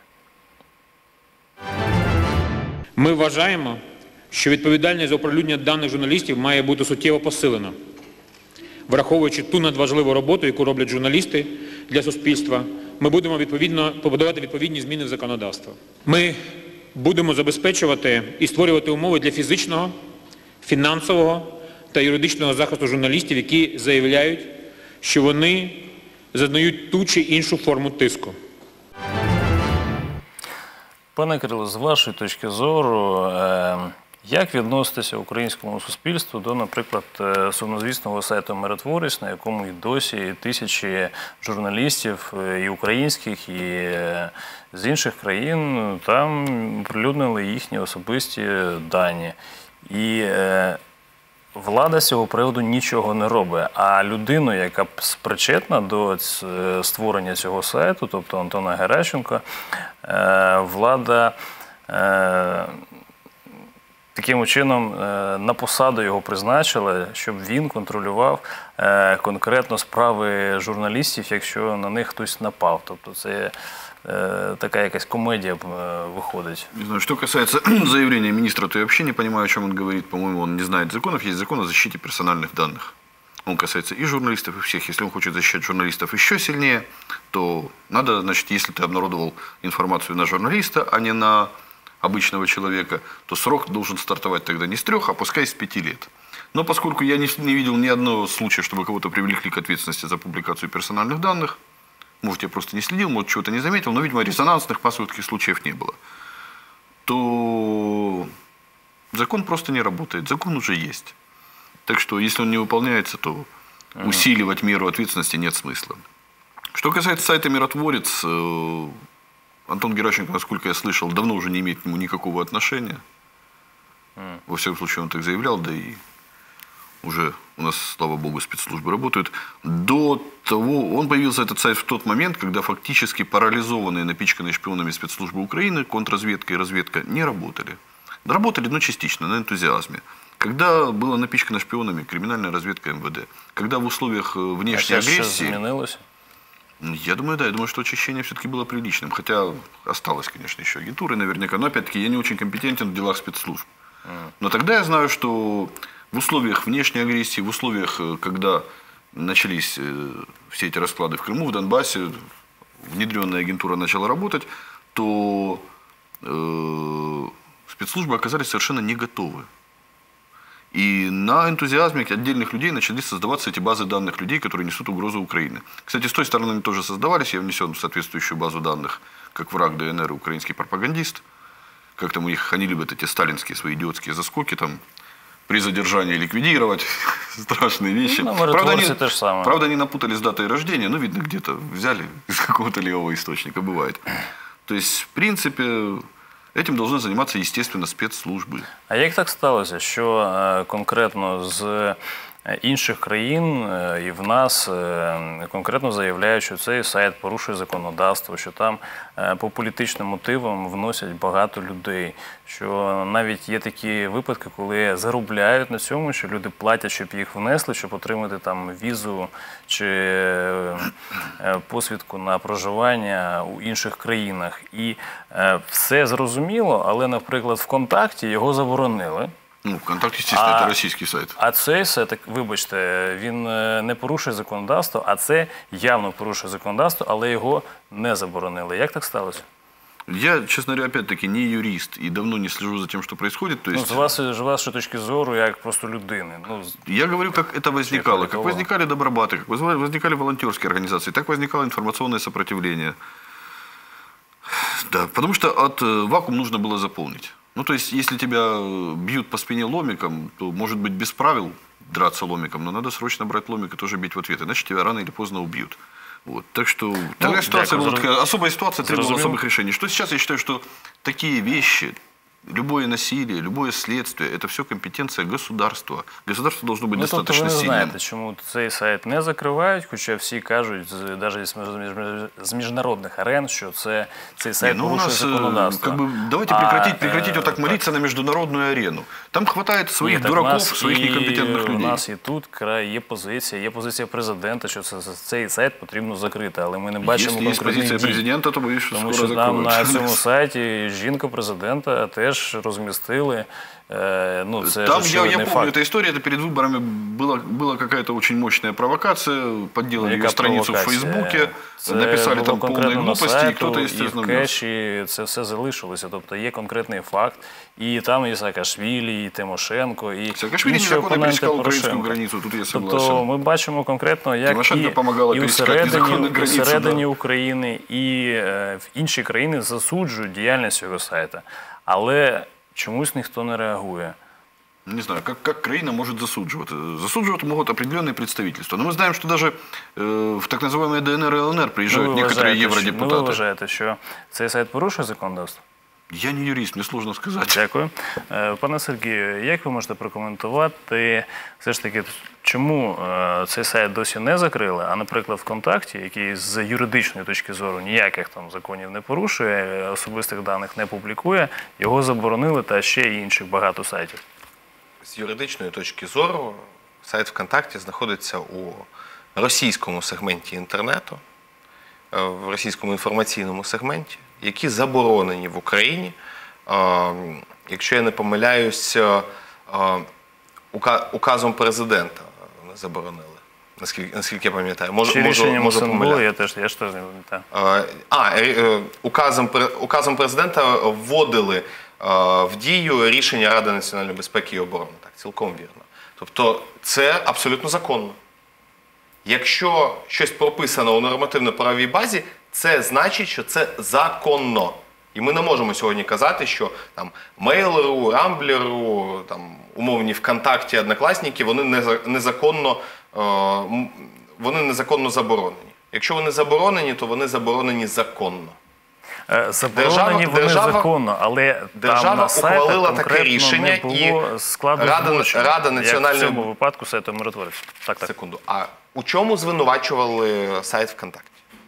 Ми вважаємо, що відповідальність за оприлюднення даних журналістів має бути суттєво посилена. Враховуючи ту надважливу роботу, яку роблять журналісти для суспільства, ми будемо відповідно побудувати відповідні зміни в законодавство. Ми будемо забезпечувати і створювати умови для фізичного, фінансового та юридичного захисту журналістів, які заявляють, що вони зазнають ту чи іншу форму тиску. Пане Кирило, з вашої точки зору, е як відноситися українському суспільству до, наприклад, сумнозвісного сайту «Миротворець», на якому і досі тисячі журналістів, і українських, і з інших країн, там оприлюднили їхні особисті дані. І влада з цього приводу нічого не робить. А людину, яка причетна до створення цього сайту, тобто Антона Геращенка, влада таким чином на посаду його призначили, щоб він контролював конкретно справи журналістів, якщо на них хтось напав. Тобто це такая якась комедия выходит. Не знаю, что касается заявления министра, то я вообще не понимаю, о чем он говорит. По-моему, он не знает законов. Есть закон о защите персональных данных. Он касается и журналистов, и всех. Если он хочет защищать журналистов еще сильнее, то надо, значит, если ты обнародовал информацию на журналиста, а не на обычного человека, то срок должен стартовать тогда не с трех, а пускай с пяти лет. Но поскольку я не, не видел ни одного случая, чтобы кого-то привлекли к ответственности за публикацию персональных данных, может, я просто не следил, может, чего-то не заметил, но, видимо, резонансных массовых случаев не было, то закон просто не работает. Закон уже есть. Так что, если он не выполняется, то усиливать меру ответственности нет смысла. Что касается сайта «Миротворец», Антон Геращенко, насколько я слышал, давно уже не имеет к нему никакого отношения. Во всяком случае, он так заявлял, да и уже у нас, слава богу, спецслужбы работают. До того, он появился, этот сайт, в тот момент, когда фактически парализованные, напичканные шпионами спецслужбы Украины, контрразведка и разведка не работали. Работали, но частично, на энтузиазме. Когда было напичкано шпионами криминальная разведка эм вэ дэ, когда в условиях внешней а агрессии... изменилось? Я думаю, да, я думаю, что очищение все-таки было приличным. Хотя осталось, конечно, еще агентуры наверняка. Но опять-таки я не очень компетентен в делах спецслужб. Но тогда я знаю, что в условиях внешней агрессии, в условиях, когда начались все эти расклады в Крыму, в Донбассе, внедренная агентура начала работать, то э, спецслужбы оказались совершенно не готовы. И на энтузиазме отдельных людей начали создаваться эти базы данных людей, которые несут угрозу Украине. Кстати, с той стороны они тоже создавались. Я внесен в соответствующую базу данных, как враг дэ эн эр, украинский пропагандист. Как там у них, они любят эти сталинские свои идиотские заскоки, там, при задержании ликвидировать, страшные вещи. Ну, правда, они, то же самое. правда, они напутали с датой рождения, ну, видно, где-то взяли из какого-то левого источника, бывает. То есть, в принципе, Этим должны заниматься, естественно, спецслужбы. А як так сталося, що е, конкретно з інших країн е, і в нас е, конкретно заявляють, що цей сайт порушує законодавство, що там е, по політичним мотивам вносять багато людей, що навіть є такі випадки, коли заробляють на цьому, що люди платять, щоб їх внесли, щоб отримати там візу чи е, посвідку на проживання у інших країнах. І е, все зрозуміло, але, наприклад, ВКонтакті його заборонили. Ну, ВКонтакте, естественно, А- это российский сайт. А цей сайт, так, вибачте, він е, не порушує законодавство, а це явно порушує законодавство, але його не заборонили. Як так сталося? Я, честно говоря, опять-таки не юрист и давно не слежу за тем, что происходит. То Ну, есть, з вас, з вашої точки зору, як просто людини. Ну, з- я говорю, как это возникало. Как политолога. возникали добробаты, как воз- возникали волонтерские организации, так возникало информационное сопротивление. Да, потому что от э, вакуум нужно было заполнить. Ну, то есть, если тебя э, бьют по спине ломиком, то, может быть, без правил драться ломиком, но надо срочно брать ломик и тоже бить в ответ, иначе тебя рано или поздно убьют. Вот. Так что такая ситуация дякую. была такая, особая ситуация требовала Зрозумел. особых решений. Что сейчас я считаю, что такие вещи, любое насилие, любое следствие, это все компетенция государства. Государство должно быть Ну, тобто ви достаточно не сильным. знаєте, чому цей сайт не закривають, хоча всі кажуть, з- навіть з між- з міжнародних арен, що це, цей Не, сайт ну у порушує нас, э, законодавство. как бы, давайте А, прекратить, е, прекратить вот так так. молиться на международную арену. Там хватает своих Ні, так дураков, у нас своих і- некомпетентных людей. У нас і тут край є позиція, є позиція президента, що це, цей сайт потрібно закрити, але ми не бачимо Если есть конкретних позиция дій. президента, то боюсь, что Тому скоро що там на закроют. цьому сайті жінка президента теж розмістили. Е, ну, це Там, ж я, я очевидний помню факт. эту историю, это перед выборами была, была какая-то очень мощная провокация, подделали Яка ее страницу в провокація? Фейсбуке, Це написали було там полные конкретно на глупости, и сайту, кто-то, і естественно, в внес. кеші це все залишилося. Тобто є конкретний факт. І там і Саакашвілі, і Тимошенко, і Саакашвили інші незаконно опоненти пересекал украинскую Порошенка. границу, тут я Тобто согласен. ми бачимо конкретно, як Тимошенко і, помагала і пересікати усередині, незаконну границю, усередині да. України, і е, в інші країни засуджують діяльність цього сайта. Але чомусь ніхто не реагує. Не знаю, как, как краина может засудживать. Засудживать могут определенные представительства. Но мы знаем, что даже э, в так называемые ДНР и ЛНР приезжают Ну, ви некоторые вважаєте, що- ну, ви евродепутаты. вважаєте, що цей сайт порушує законодавство? Я не юрист, мне сложно сказать. Дякую. Е, Пане Сергію, як ви можете прокоментувати все ж таки, чому е, цей сайт досі не закрили, а, наприклад, ВКонтакті, який з юридичної точки зору ніяких там законів не порушує, особистих даних не публікує, його заборонили та ще й інших багато сайтів? З юридичної точки зору сайт ВКонтакті знаходиться у російському сегменті інтернету, е, в російському інформаційному сегменті, які заборонені в Україні. Е, Якщо я не помиляюсь, е, ука- указом президента не заборонили, наскільки, наскільки я пам'ятаю. Можу, Чи можу, рішенням можу СНБО, помилятися. я теж, я ж теж не пам'ятаю. Е, А, е, е, указом, пре- указом президента вводили е, в дію рішення Ради національної безпеки і оборони. Так, цілком вірно. Тобто це абсолютно законно. Якщо щось прописано у нормативно-правовій базі, це значить, що це законно. І ми не можемо сьогодні казати, що там Mail.ru, Рамблеру, там умовні ВКонтакті, Однокласники, вони неза- незаконно, е, м, вони незаконно заборонені. Якщо вони заборонені, то вони заборонені законно. Е, Заборонені вони держава- законно, але там Держава на сайтах ухвалила таке конкретно рішення, не було і складу Рада- злочину, Рада як національної- в цьому випадку сайту миротворець. Так, так. Секунду. А у чому звинувачували сайт ВКонтакті?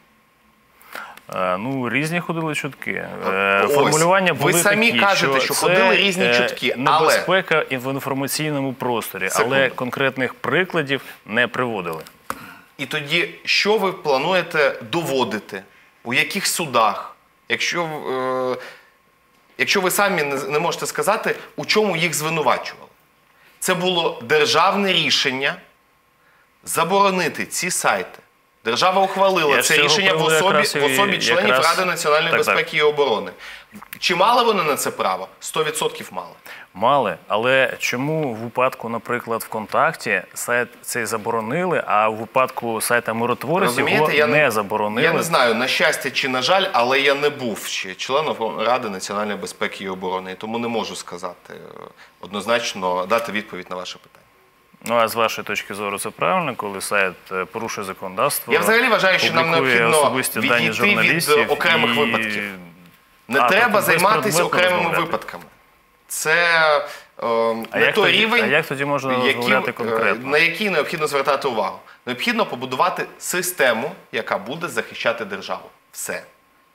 Е, Ну, різні ходили чутки. Е, Ось, Формулювання ви були самі такі, кажете, що це, ходили різні е, чутки, але- небезпека і в інформаційному просторі, Секунду. але конкретних прикладів не приводили. І тоді, що ви плануєте доводити? У яких судах? Якщо, е, якщо ви самі не, не можете сказати, у чому їх звинувачували? Це було державне рішення заборонити ці сайти. Держава ухвалила Я це з цього рішення в приводу особі, якраз і- в особі членів якраз- Ради національної Так, так. безпеки і оборони. Чи мали вони на це право? сто відсотків мали. Мали, але чому в випадку, наприклад, ВКонтакті сайт цей заборонили, а в випадку сайта миротворець його Розумієте, я не заборонили? Я не знаю, на щастя чи на жаль, але я не був ще членом Ради національної безпеки і оборони, і тому не можу сказати е, однозначно, дати відповідь на ваше питання. Ну, а з вашої точки зору це правильно, коли сайт е, порушує законодавство? Я взагалі вважаю, що нам публікує необхідно особисті дані відійти від журналістів окремих і випадків. Не А, треба тобто займатися безпредметно окремими розмовляти. випадками. Це е, А не як той тоді- рівень, а як тоді можна яким, розмовляти е, конкретно? на який необхідно звертати увагу. Необхідно побудувати систему, яка буде захищати державу. Все.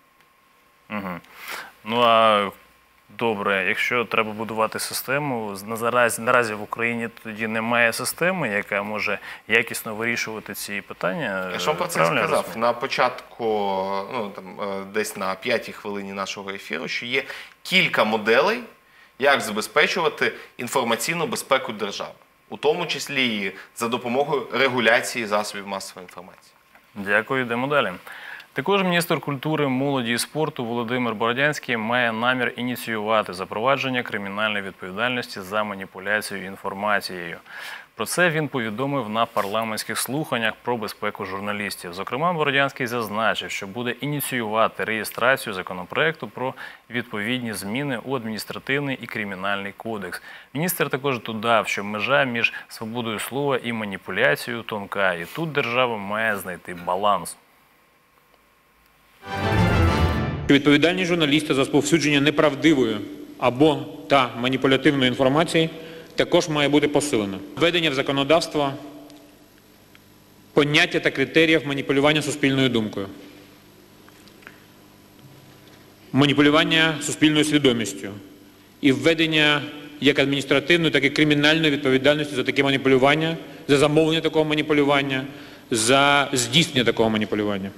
Ну а добре, якщо треба будувати систему, наразі, наразі в Україні тоді немає системи, яка може якісно вирішувати ці питання. Я ж вам про це Правильно я сказав. розумію? На початку, ну, там, е, десь на п'ятій хвилині нашого ефіру, що є кілька моделей, як забезпечувати інформаційну безпеку держави. У тому числі і за допомогою регуляції засобів масової інформації. Дякую, йдемо далі. Також міністр культури, молоді і спорту Володимир Бородянський має намір ініціювати запровадження кримінальної відповідальності за маніпуляцію інформацією. Про це він повідомив на парламентських слуханнях про безпеку журналістів. Зокрема, Бородянський зазначив, що буде ініціювати реєстрацію законопроекту про відповідні зміни у адміністративний і кримінальний кодекс. Міністр також додав, що межа між свободою слова і маніпуляцією тонка, і тут держава має знайти баланс. Відповідальність журналіста за розповсюдження неправдивої або та маніпулятивної інформації також має бути посилена. Введення в законодавство поняття та критеріїв маніпулювання суспільною думкою, маніпулювання суспільною свідомістю і введення як адміністративної, так і кримінальної відповідальності за таке маніпулювання, за замовлення такого маніпулювання, за здійснення такого маніпулювання.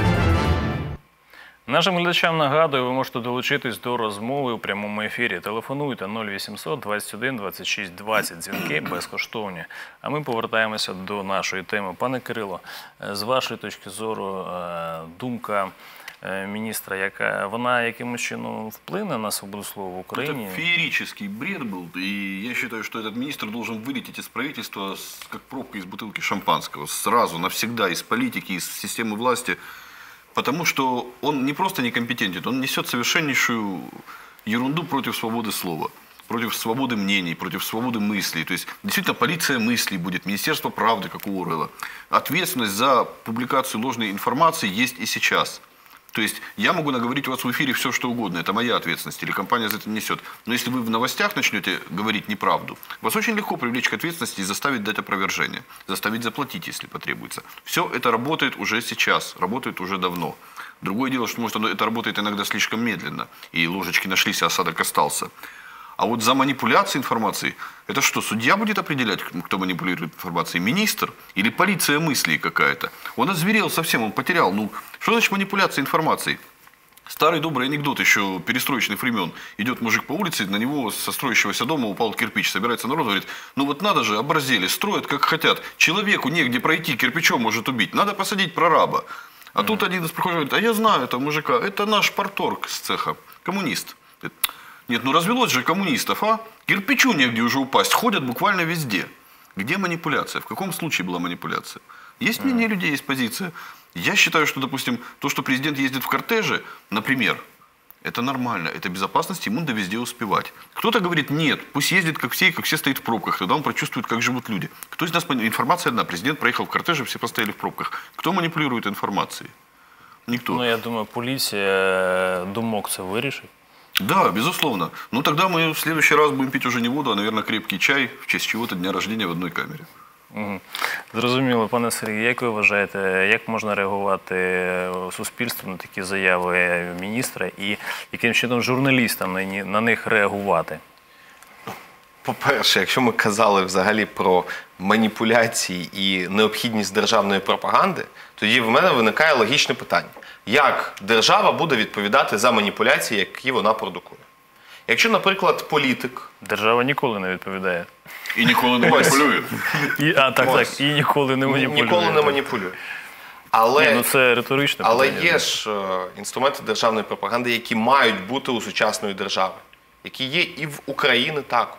Нашим глядачам нагадую, ви можете долучитись до розмови у прямому ефірі. Телефонуйте нуль вісімсот двадцять один двадцять шість двадцять, дзвінки безкоштовні. А ми повертаємося до нашої теми. Пане Кирило, з вашої точки зору, думка міністра, яка вона якимось чином вплине на свободу слова в Україні? Это феерический бред был, и я считаю, что этот министр должен вылететь из правительства как пробка из бутылки шампанского, сразу, навсегда, из политики, из системы власти. Потому что он не просто некомпетентен, он несет совершеннейшую ерунду против свободы слова, против свободы мнений, против свободы мыслей. То есть, действительно, полиция мыслей будет, Министерство правды, как у Орвелла. Ответственность за публикацию ложной информации есть и сейчас. То есть, я могу наговорить у вас в эфире все, что угодно, это моя ответственность, или компания за это несет. Но если вы в новостях начнете говорить неправду, вас очень легко привлечь к ответственности и заставить дать опровержение, заставить заплатить, если потребуется. Все это работает уже сейчас, работает уже давно. Другое дело, что может, оно, это работает иногда слишком медленно, и ложечки нашлись, а осадок остался. А вот за манипуляцией информацией, это что, судья будет определять, кто манипулирует информацией? Министр? Или полиция мыслей какая-то? Он озверел совсем, он потерял. Ну, что значит манипуляция информацией? Старый добрый анекдот еще перестроечных времен. Идет мужик по улице, на него со строящегося дома упал кирпич. Собирается народ, говорит, ну вот надо же, оборзели, строят как хотят. Человеку негде пройти, кирпичом может убить. Надо посадить прораба. А mm-hmm. тут один из прохожих говорит, а я знаю этого мужика, это наш парторг с цеха, коммунист. Нет, ну развелось же коммунистов, а? Кирпичу негде уже упасть, ходят буквально везде. Где манипуляция? В каком случае была манипуляция? Есть мнение людей, есть позиция. Я считаю, что, допустим, то, что президент ездит в кортеже, например, это нормально, это безопасность, ему надо везде успевать. Кто-то говорит, нет, пусть ездит как все, и как все стоит в пробках, тогда он прочувствует, как живут люди. Кто из нас, информация одна, президент проехал в кортеже, все постояли в пробках. Кто манипулирует информацией? Никто. Ну, я думаю, поліція думок це вирішить. Да, безусловно. Ну тогда мы в следующий раз будем пить уже не воду, а, наверное, крепкий чай в честь чего-то дня рождения в одной камере. Угу. Зрозуміло, пане Сергію, як ви вважаєте, як можна реагувати суспільству на такі заяви міністра і яким чином журналістам на них реагувати? По-перше, якщо ми казали взагалі про маніпуляції і необхідність державної пропаганди, тоді в мене виникає логічне питання. Як держава буде відповідати за маніпуляції, які вона продукує? Якщо, наприклад, політик... Держава ніколи не відповідає. І ніколи не маніпулює. І, а, так, так, і ніколи не маніпулює. Ніколи не маніпулює. Але, Ні, ну це риторичне але питання. є ж е, інструменти державної пропаганди, які мають бути у сучасної держави. Які є і в Україні також.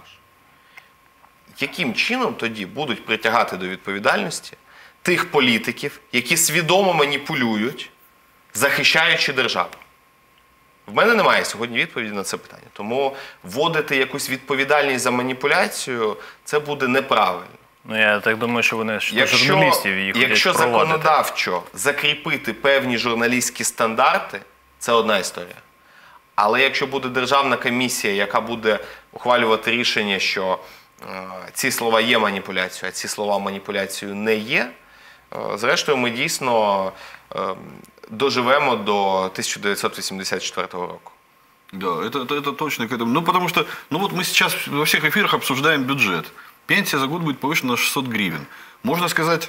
Яким чином тоді будуть притягати до відповідальності тих політиків, які свідомо маніпулюють, захищаючи державу? В мене немає сьогодні відповіді на це питання. Тому вводити якусь відповідальність за маніпуляцію – це буде неправильно. Ну, я так думаю, що вони ж Якщо, журналістів їх хочуть якщо провадити. законодавчо закріпити певні журналістські стандарти – це одна історія. Але якщо буде державна комісія, яка буде ухвалювати рішення, що е, ці слова є маніпуляцією, а ці слова маніпуляцією не є, е, зрештою ми дійсно е, доживемо до тисяча дев'ятсот вісімдесят четвертого року. Да, это, это, это точно к этому. Ну, потому что, ну вот мы сейчас во всех эфирах обсуждаем бюджет. Пенсия за год будет повышена на шестьсот гривен. Можно сказать,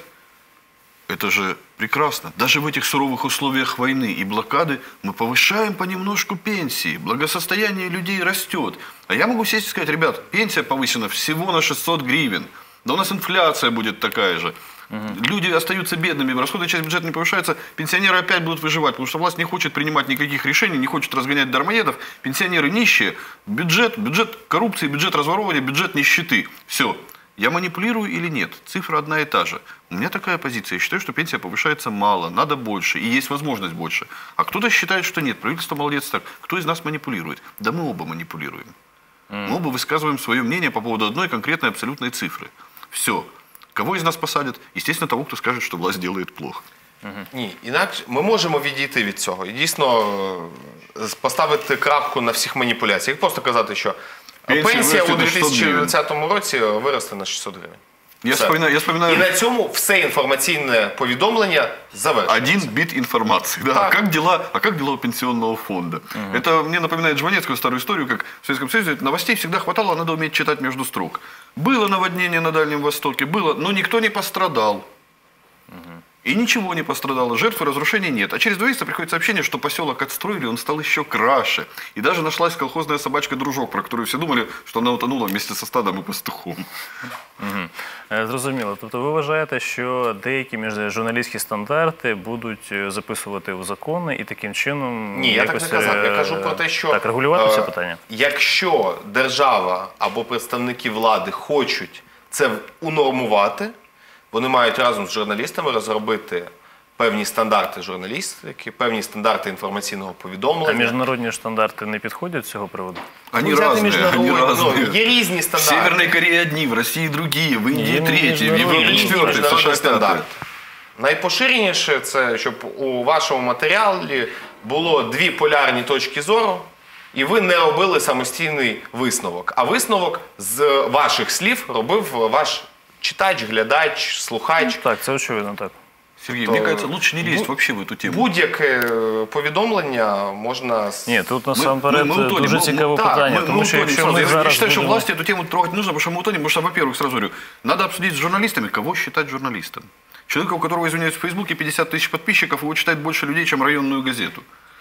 это же прекрасно. Даже в этих суровых условиях войны и блокады мы повышаем понемножку пенсии. Благосостояние людей растет. А я могу сесть и сказать, ребят, пенсия повысена всего на шестьсот гривен. Да у нас инфляция будет такая же. Люди остаются бедными, расходная часть бюджета не повышается, пенсионеры опять будут выживать, потому что власть не хочет принимать никаких решений, не хочет разгонять дармоедов, пенсионеры нищие, бюджет, бюджет коррупции, бюджет разворовывания, бюджет нищеты. Все. Я манипулирую или нет? Цифра одна и та же. У меня такая позиция. Я считаю, что пенсия повышается мало, надо больше, и есть возможность больше. А кто-то считает, что нет. Правительство молодец так. Кто из нас манипулирует? Да мы оба манипулируем. Мы оба высказываем свое мнение по поводу одной конкретной абсолютной цифры. Все. Кого из нас посадят? Естественно, того, кто скажет, що власть делает плохо. Ні, інакше ми можемо відійти від цього і дійсно е, поставити крапку на всіх маніпуляціях. Просто казати, що Пенсія пенсія у виросте на дві тисячі двадцятому році виросте на шістсот гривень. Я Все. вспоминаю, я вспоминаю... І на цьому все інформаційне повідомлення завершено. Один бит информации. Да. А, Так. как дела, а как дела у пенсионного фонда? Угу. Это мне напоминает Жванецкую старую историю, как в Советском Союзе новостей всегда хватало, надо уметь читать между строк. Было наводнение на Дальнем Востоке, было, но никто не пострадал. Угу. И ничего не пострадало, жертв и разрушений нет. А через два месяца приходит сообщение, что поселок отстроили, он стал еще краше. И даже нашлась колхозная собачка-дружок, про которую все думали, что она утонула вместе со стадом и пастухом. Угу. Зрозуміло. Тобто ви вважаєте, що деякі міжжурналістські стандарти будуть записувати в закони і таким чином Ні, я якось, так не казав. Я кажу про те, що так, регулювати е, це питання? Якщо держава або представники влади хочуть це унормувати, вони мають разом з журналістами розробити певні стандарти журналістики, певні стандарти інформаційного повідомлення. А міжнародні стандарти не підходять з цього приводу? Они Ну, взяти разные, міжнародні, они разные. ну, є різні В стандарти. Северной Корее одни, в России другие, в Индии Є третьи, в міжнародні, Европе Різні четвертые, в міжнародні США пятые. стандарти. Найпоширеніше це, щоб у вашому матеріалі було дві полярні точки зору, і ви не робили самостійний висновок. А висновок з ваших слів робив ваш читач, глядач, слухач. Так, це очевидно, так. Сергей, То- мне кажется, лучше не лезть Бу- вообще в эту тему. Будь-яке повідомлення можна... з- Ні, тут насамперед мы утонем. дуже Мы- цікаве так, питання, мы- тому мы що утонем якщо сразу. ми Я зараз считаю, что будемо... власти эту тему трогать не нужно, потому что мы утонем. Потому что, во-первых, сразу говорю, надо обсудить с журналистами, кого считать журналистом. Человека, у которого, извиняюсь, в Фейсбуке пятьдесят тысяч подписчиков, его читает больше людей, чем районную газету.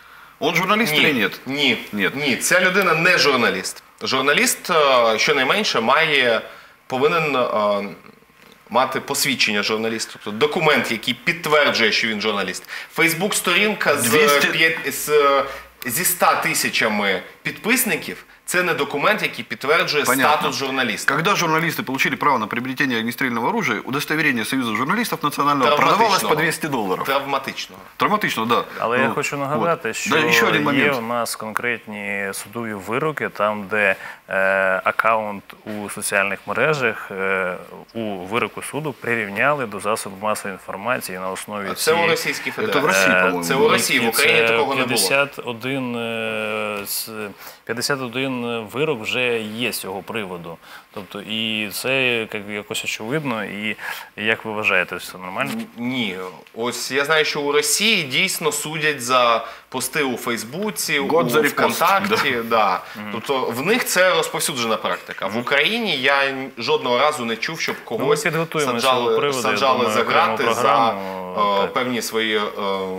Он журналист или нет? Ні, Нет. ні, ця людина не журналіст. Журналіст, е, щонайменше, має, повинен е, мати посвідчення журналіста, тобто документ, який підтверджує, що він журналіст. Фейсбук-сторінка з, двісті п'ять- з, е, зі ста тисячами підписників – це не документ, який підтверджує Понятно. статус журналіста. Когда журналисты получили право на приобретение огнестрельного оружия, удостоверение Союза журналистов национального продавалось по двести долларов. Травматичного. Травматично, да. Але я Ну, хочу нагадати, вот. що Да, ще один є момент. у нас конкретні судові вироки, там, де е, аккаунт у соціальних мережах е, у вироку суду прирівняли до засобів масової інформації на основі Це у цієї... Російській Это в Федерації. России, Е, по-моему. Це у Росії, в І Україні це такого не було. п'ятдесят один, е, з- п'ятдесят один вирок вже є з цього приводу. Тобто, і це як, якось очевидно, і як ви вважаєте, все нормально? Ні, ось я знаю, що у Росії дійсно судять за пости у Фейсбуці, Год у за репост, ВКонтакті. Да. Тобто в них це розповсюджена практика. В Україні я жодного разу не чув, щоб когось Ну, ми підготуємо з цього саджали, приводу, я саджали думаю, за окрему грати за програму, е, так. певні свої е,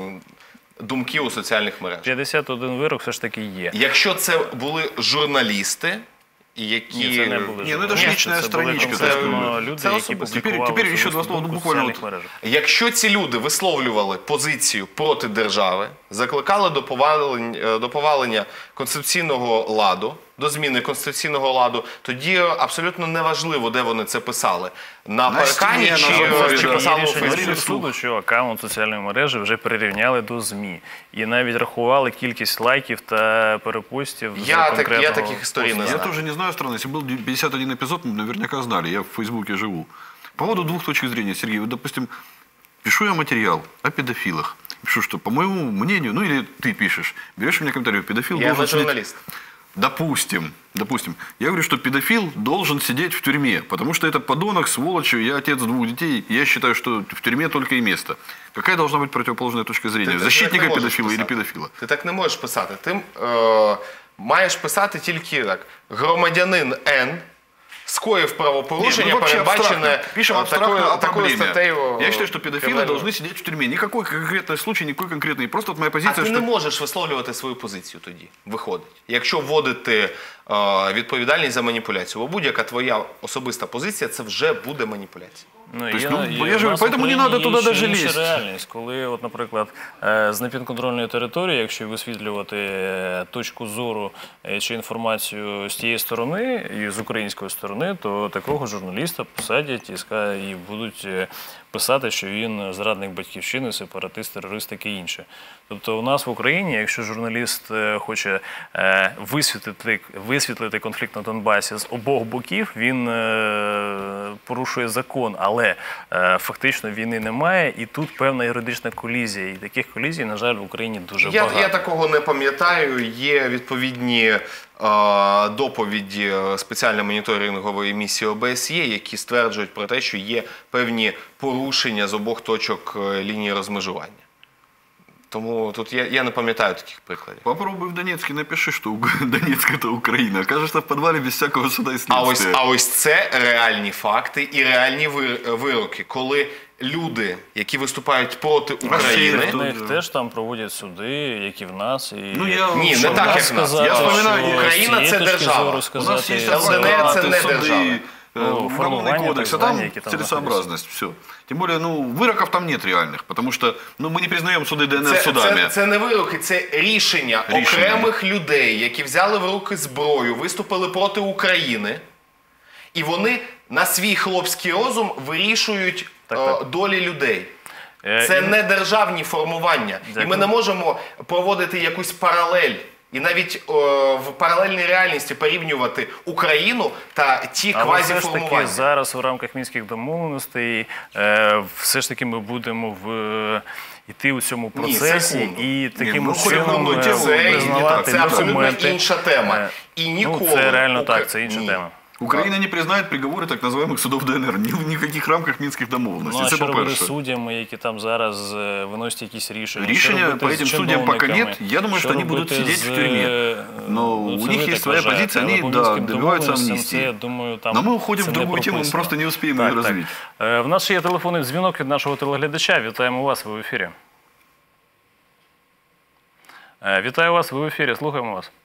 думки у соціальних мережах. п'ятдесят один вирок все ж таки є. Якщо це були журналісти, які... Ні, це не були Ні, ну, це ж журналісти, лічна це були страничка, конкретно це- люди, це які особисто. публікували Тепер- тепер ще два свою слова, думку в буквально соціальних от- мережах. Якщо ці люди висловлювали позицію проти держави, закликали до повалення, до повалення конституційного ладу, до зміни конституційного ладу, тоді абсолютно неважливо, де вони це писали. На На паркані стіні, чи, на заборі, чи да. писали Є у рішення Фейсбуці. суду, що аккаунт соціальної мережі вже прирівняли до ЗМІ. І навіть рахували кількість лайків та перепостів з Я, так, конкретного я таких історій не Я знаю. тоже не знаю страны. Если был пятьдесят один эпизод, мы наверняка знали. Я в Фейсбуке живу. По поводу двух точек зрения, Сергей, вот, допустим, пишу я материал о педофилах. пишу, что по моему мнению, ну или ты пишешь, берешь у меня комментарий, педофил Я должен не сидеть... журналист. Допустим, допустим. Я говорю, что педофил должен сидеть в тюрьме, потому что это подонок, сволочь, я отец двух детей, я считаю, что в тюрьме только и место. Какая должна быть противоположная точка зрения? Ти- Защитника ти так не можеш педофила или писати. педофила? Ти так не можеш писати. Ти е, маєш писати тільки так. Громадянин Н скоїв правопорушення, Нет, ну вообще передбачене абстрактно. Пишем е, абстрактно такою, о такою проблеме. статтею. Я считаю, что педофилы кримінального. должны сидеть в тюрьме. Никакой конкретный случай, никакой конкретный. Просто вот моя А позиция, ти что... не можеш висловлювати свою позицію тоді, виходить. Якщо вводити е, відповідальність за маніпуляцію, бо будь-яка твоя особиста позиція, це вже буде маніпуляція. Ну, То есть, є- ну, є- я ж в нас говорю, поэтому в не Україні надо є туда ще даже інша лезть. реальність, коли, от, наприклад, е, з непідконтрольної території, якщо висвітлювати е, точку зору е, чи інформацію з тієї сторони і з української сторони, то такого журналіста посадять і, ска- і будуть е, писати, що він зрадник батьківщини, сепаратист, терорист, таке інше. Тобто у нас в Україні, якщо журналіст е, хоче е, висвітлити, висвітлити конфлікт на Донбасі з обох боків, він е, порушує закон, але е, фактично війни немає, і тут певна юридична колізія. І таких колізій, на жаль, в Україні дуже Я, багато. я такого не пам'ятаю. Є відповідні е, доповіді е, спеціальної моніторингової місії О Б С Є, які стверджують про те, що є певні порушення з обох точок е, лінії розмежування. Тому тут я, я не пам'ятаю таких прикладів. Попробуй в Донецке напиши, что У- Донецк это Украина. Окажешься в подвале без всякого суда и А следствия. ось, а ось це реальні факти і реальні вир- вироки, коли люди, які виступають проти України, Росія, В них теж там проводять суди, як і в нас. І... Ну, я- Ні, не Що, так, я як в нас. сказати, Я що вспоминаю, з Україна цієї це точки держава. зору У нас сказати, есть Л Д Н Р адвокаты, це не суды, держава. э, Ну, уголовный формирование кодекс, а так там званые, какие там целесообразность, все. Тем более, ну, выроков там нет реальных, потому что, ну, мы не признаем суды Д Н Р Це, судами. це, це не вироки, це рішення, Рішення. окремих людей, які взяли в руки зброю, виступили проти України, і вони на свій хлопський розум вирішують Так, е, так. долі людей. Е, Це і- не державні формування. Дякую. І ми не можемо проводити якусь паралель. І навіть о, в паралельній реальності порівнювати Україну та ті Але все ж таки квазіформування. зараз у рамках мінських домовленостей е, все ж таки ми будемо в, е, йти у цьому процесі секунду. і таким ну, чином хоригонну е, тему, Це, признавати це абсолютно документи. інша тема. Е, І Ну, ніколи. це реально Укра- так, це інша Ні. тема. Украина не признает приговоры так называемых судов Д Н Р ни в никаких рамках минских домовленностей. Ну, а Це що робити по-перше. суддями, які там зараз е, виносять якісь рішення? Рішення Що робити по з этим судьям пока чиновниками? нет. Я думаю, Що что они будут робити сидеть з, в тюрьме. е, Но ну, у це них ви есть так своя вважаєте, позиция, але они, по да, мінським добиваются домовленостям амнистии. Це, я думаю, там Но мы уходим це в не другую тему, мы прописано. просто не успеем Так, ее так. развить. Е, В нас ще є телефонний дзвінок від нашого телеглядача. Вітаємо вас, ви в ефірі. Е, Вітаю вас, ви в ефірі, слухаємо вас.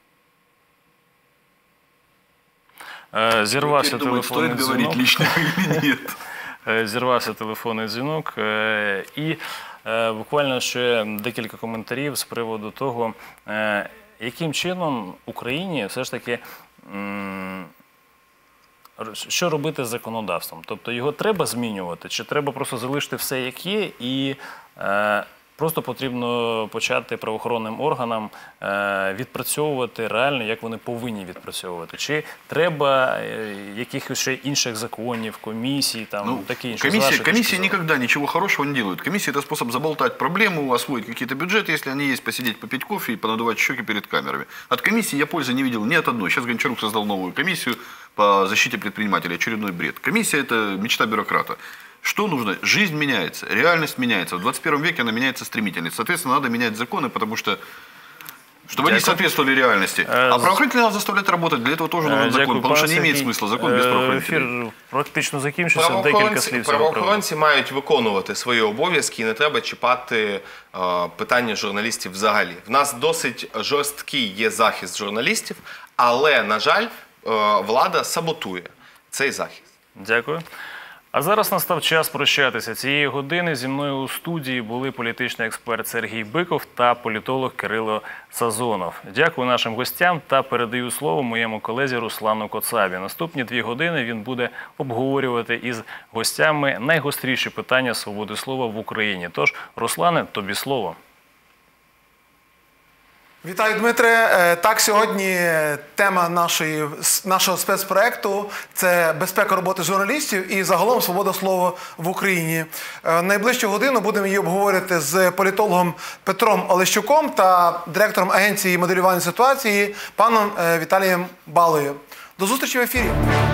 Е, Зірвався Теперь думать, телефонний стоит говорить дзвінок. лишнего или нет. Е, Зірвався телефонний дзвінок. Е, І е, буквально ще декілька коментарів з приводу того, е, яким чином Україні все ж таки м, що робити з законодавством? Тобто його треба змінювати, чи треба просто залишити все, як є, і е, просто потрібно почати правоохоронним органам е, відпрацьовувати реально, як вони повинні відпрацьовувати? Чи треба е, якихось ще інших законів, комісій, там, Ну, таке інше? З комиссия, вашої точки комиссии зору. никогда ничего хорошего не делают. Комиссия – это способ заболтать проблему, освоить какие-то бюджеты, если они есть, посидеть, попить кофе и понадувать щеки перед камерами. От комиссии я пользы не видел ни от одной. Сейчас Гончарук создал новую комиссию по защите предпринимателей. Очередной бред. Комиссия – это мечта бюрократа. Что нужно? Жизнь меняется, реальность меняется. В двадцать первом веке она меняется стремительно. Соответственно, надо менять законы, потому что чтобы они соответствовали реальности. Э, А правоохранителей надо заставлять работать. Для этого тоже нужен Е, закон. дякую, Потому что пане не имеет Сергій. смысла закон без Е, правоохранителей. Ефір практично закінчився. Декілька Правоохоронці, слів з цього приводу. правоохоронці мають виконувати свої обов'язки і не треба чіпати е, питання журналістів взагалі. В нас досить жорсткий є захист журналістів, але, на жаль, е, влада саботує цей захист. Дякую. А зараз настав час прощатися. Цієї години зі мною у студії були політичний експерт Сергій Биков та політолог Кирило Сазонов. Дякую нашим гостям та передаю слово моєму колезі Руслану Коцабі. Наступні дві години він буде обговорювати із гостями найгостріші питання свободи слова в Україні. Тож, Руслане, тобі слово. Вітаю, Дмитре. Е, Так, сьогодні тема нашої, нашого спецпроекту – це безпека роботи журналістів і загалом свобода слова в Україні. Е, Найближчу годину будемо її обговорювати з політологом Петром Олещуком та директором агенції моделювання ситуації паном е, Віталієм Балою. До зустрічі в ефірі.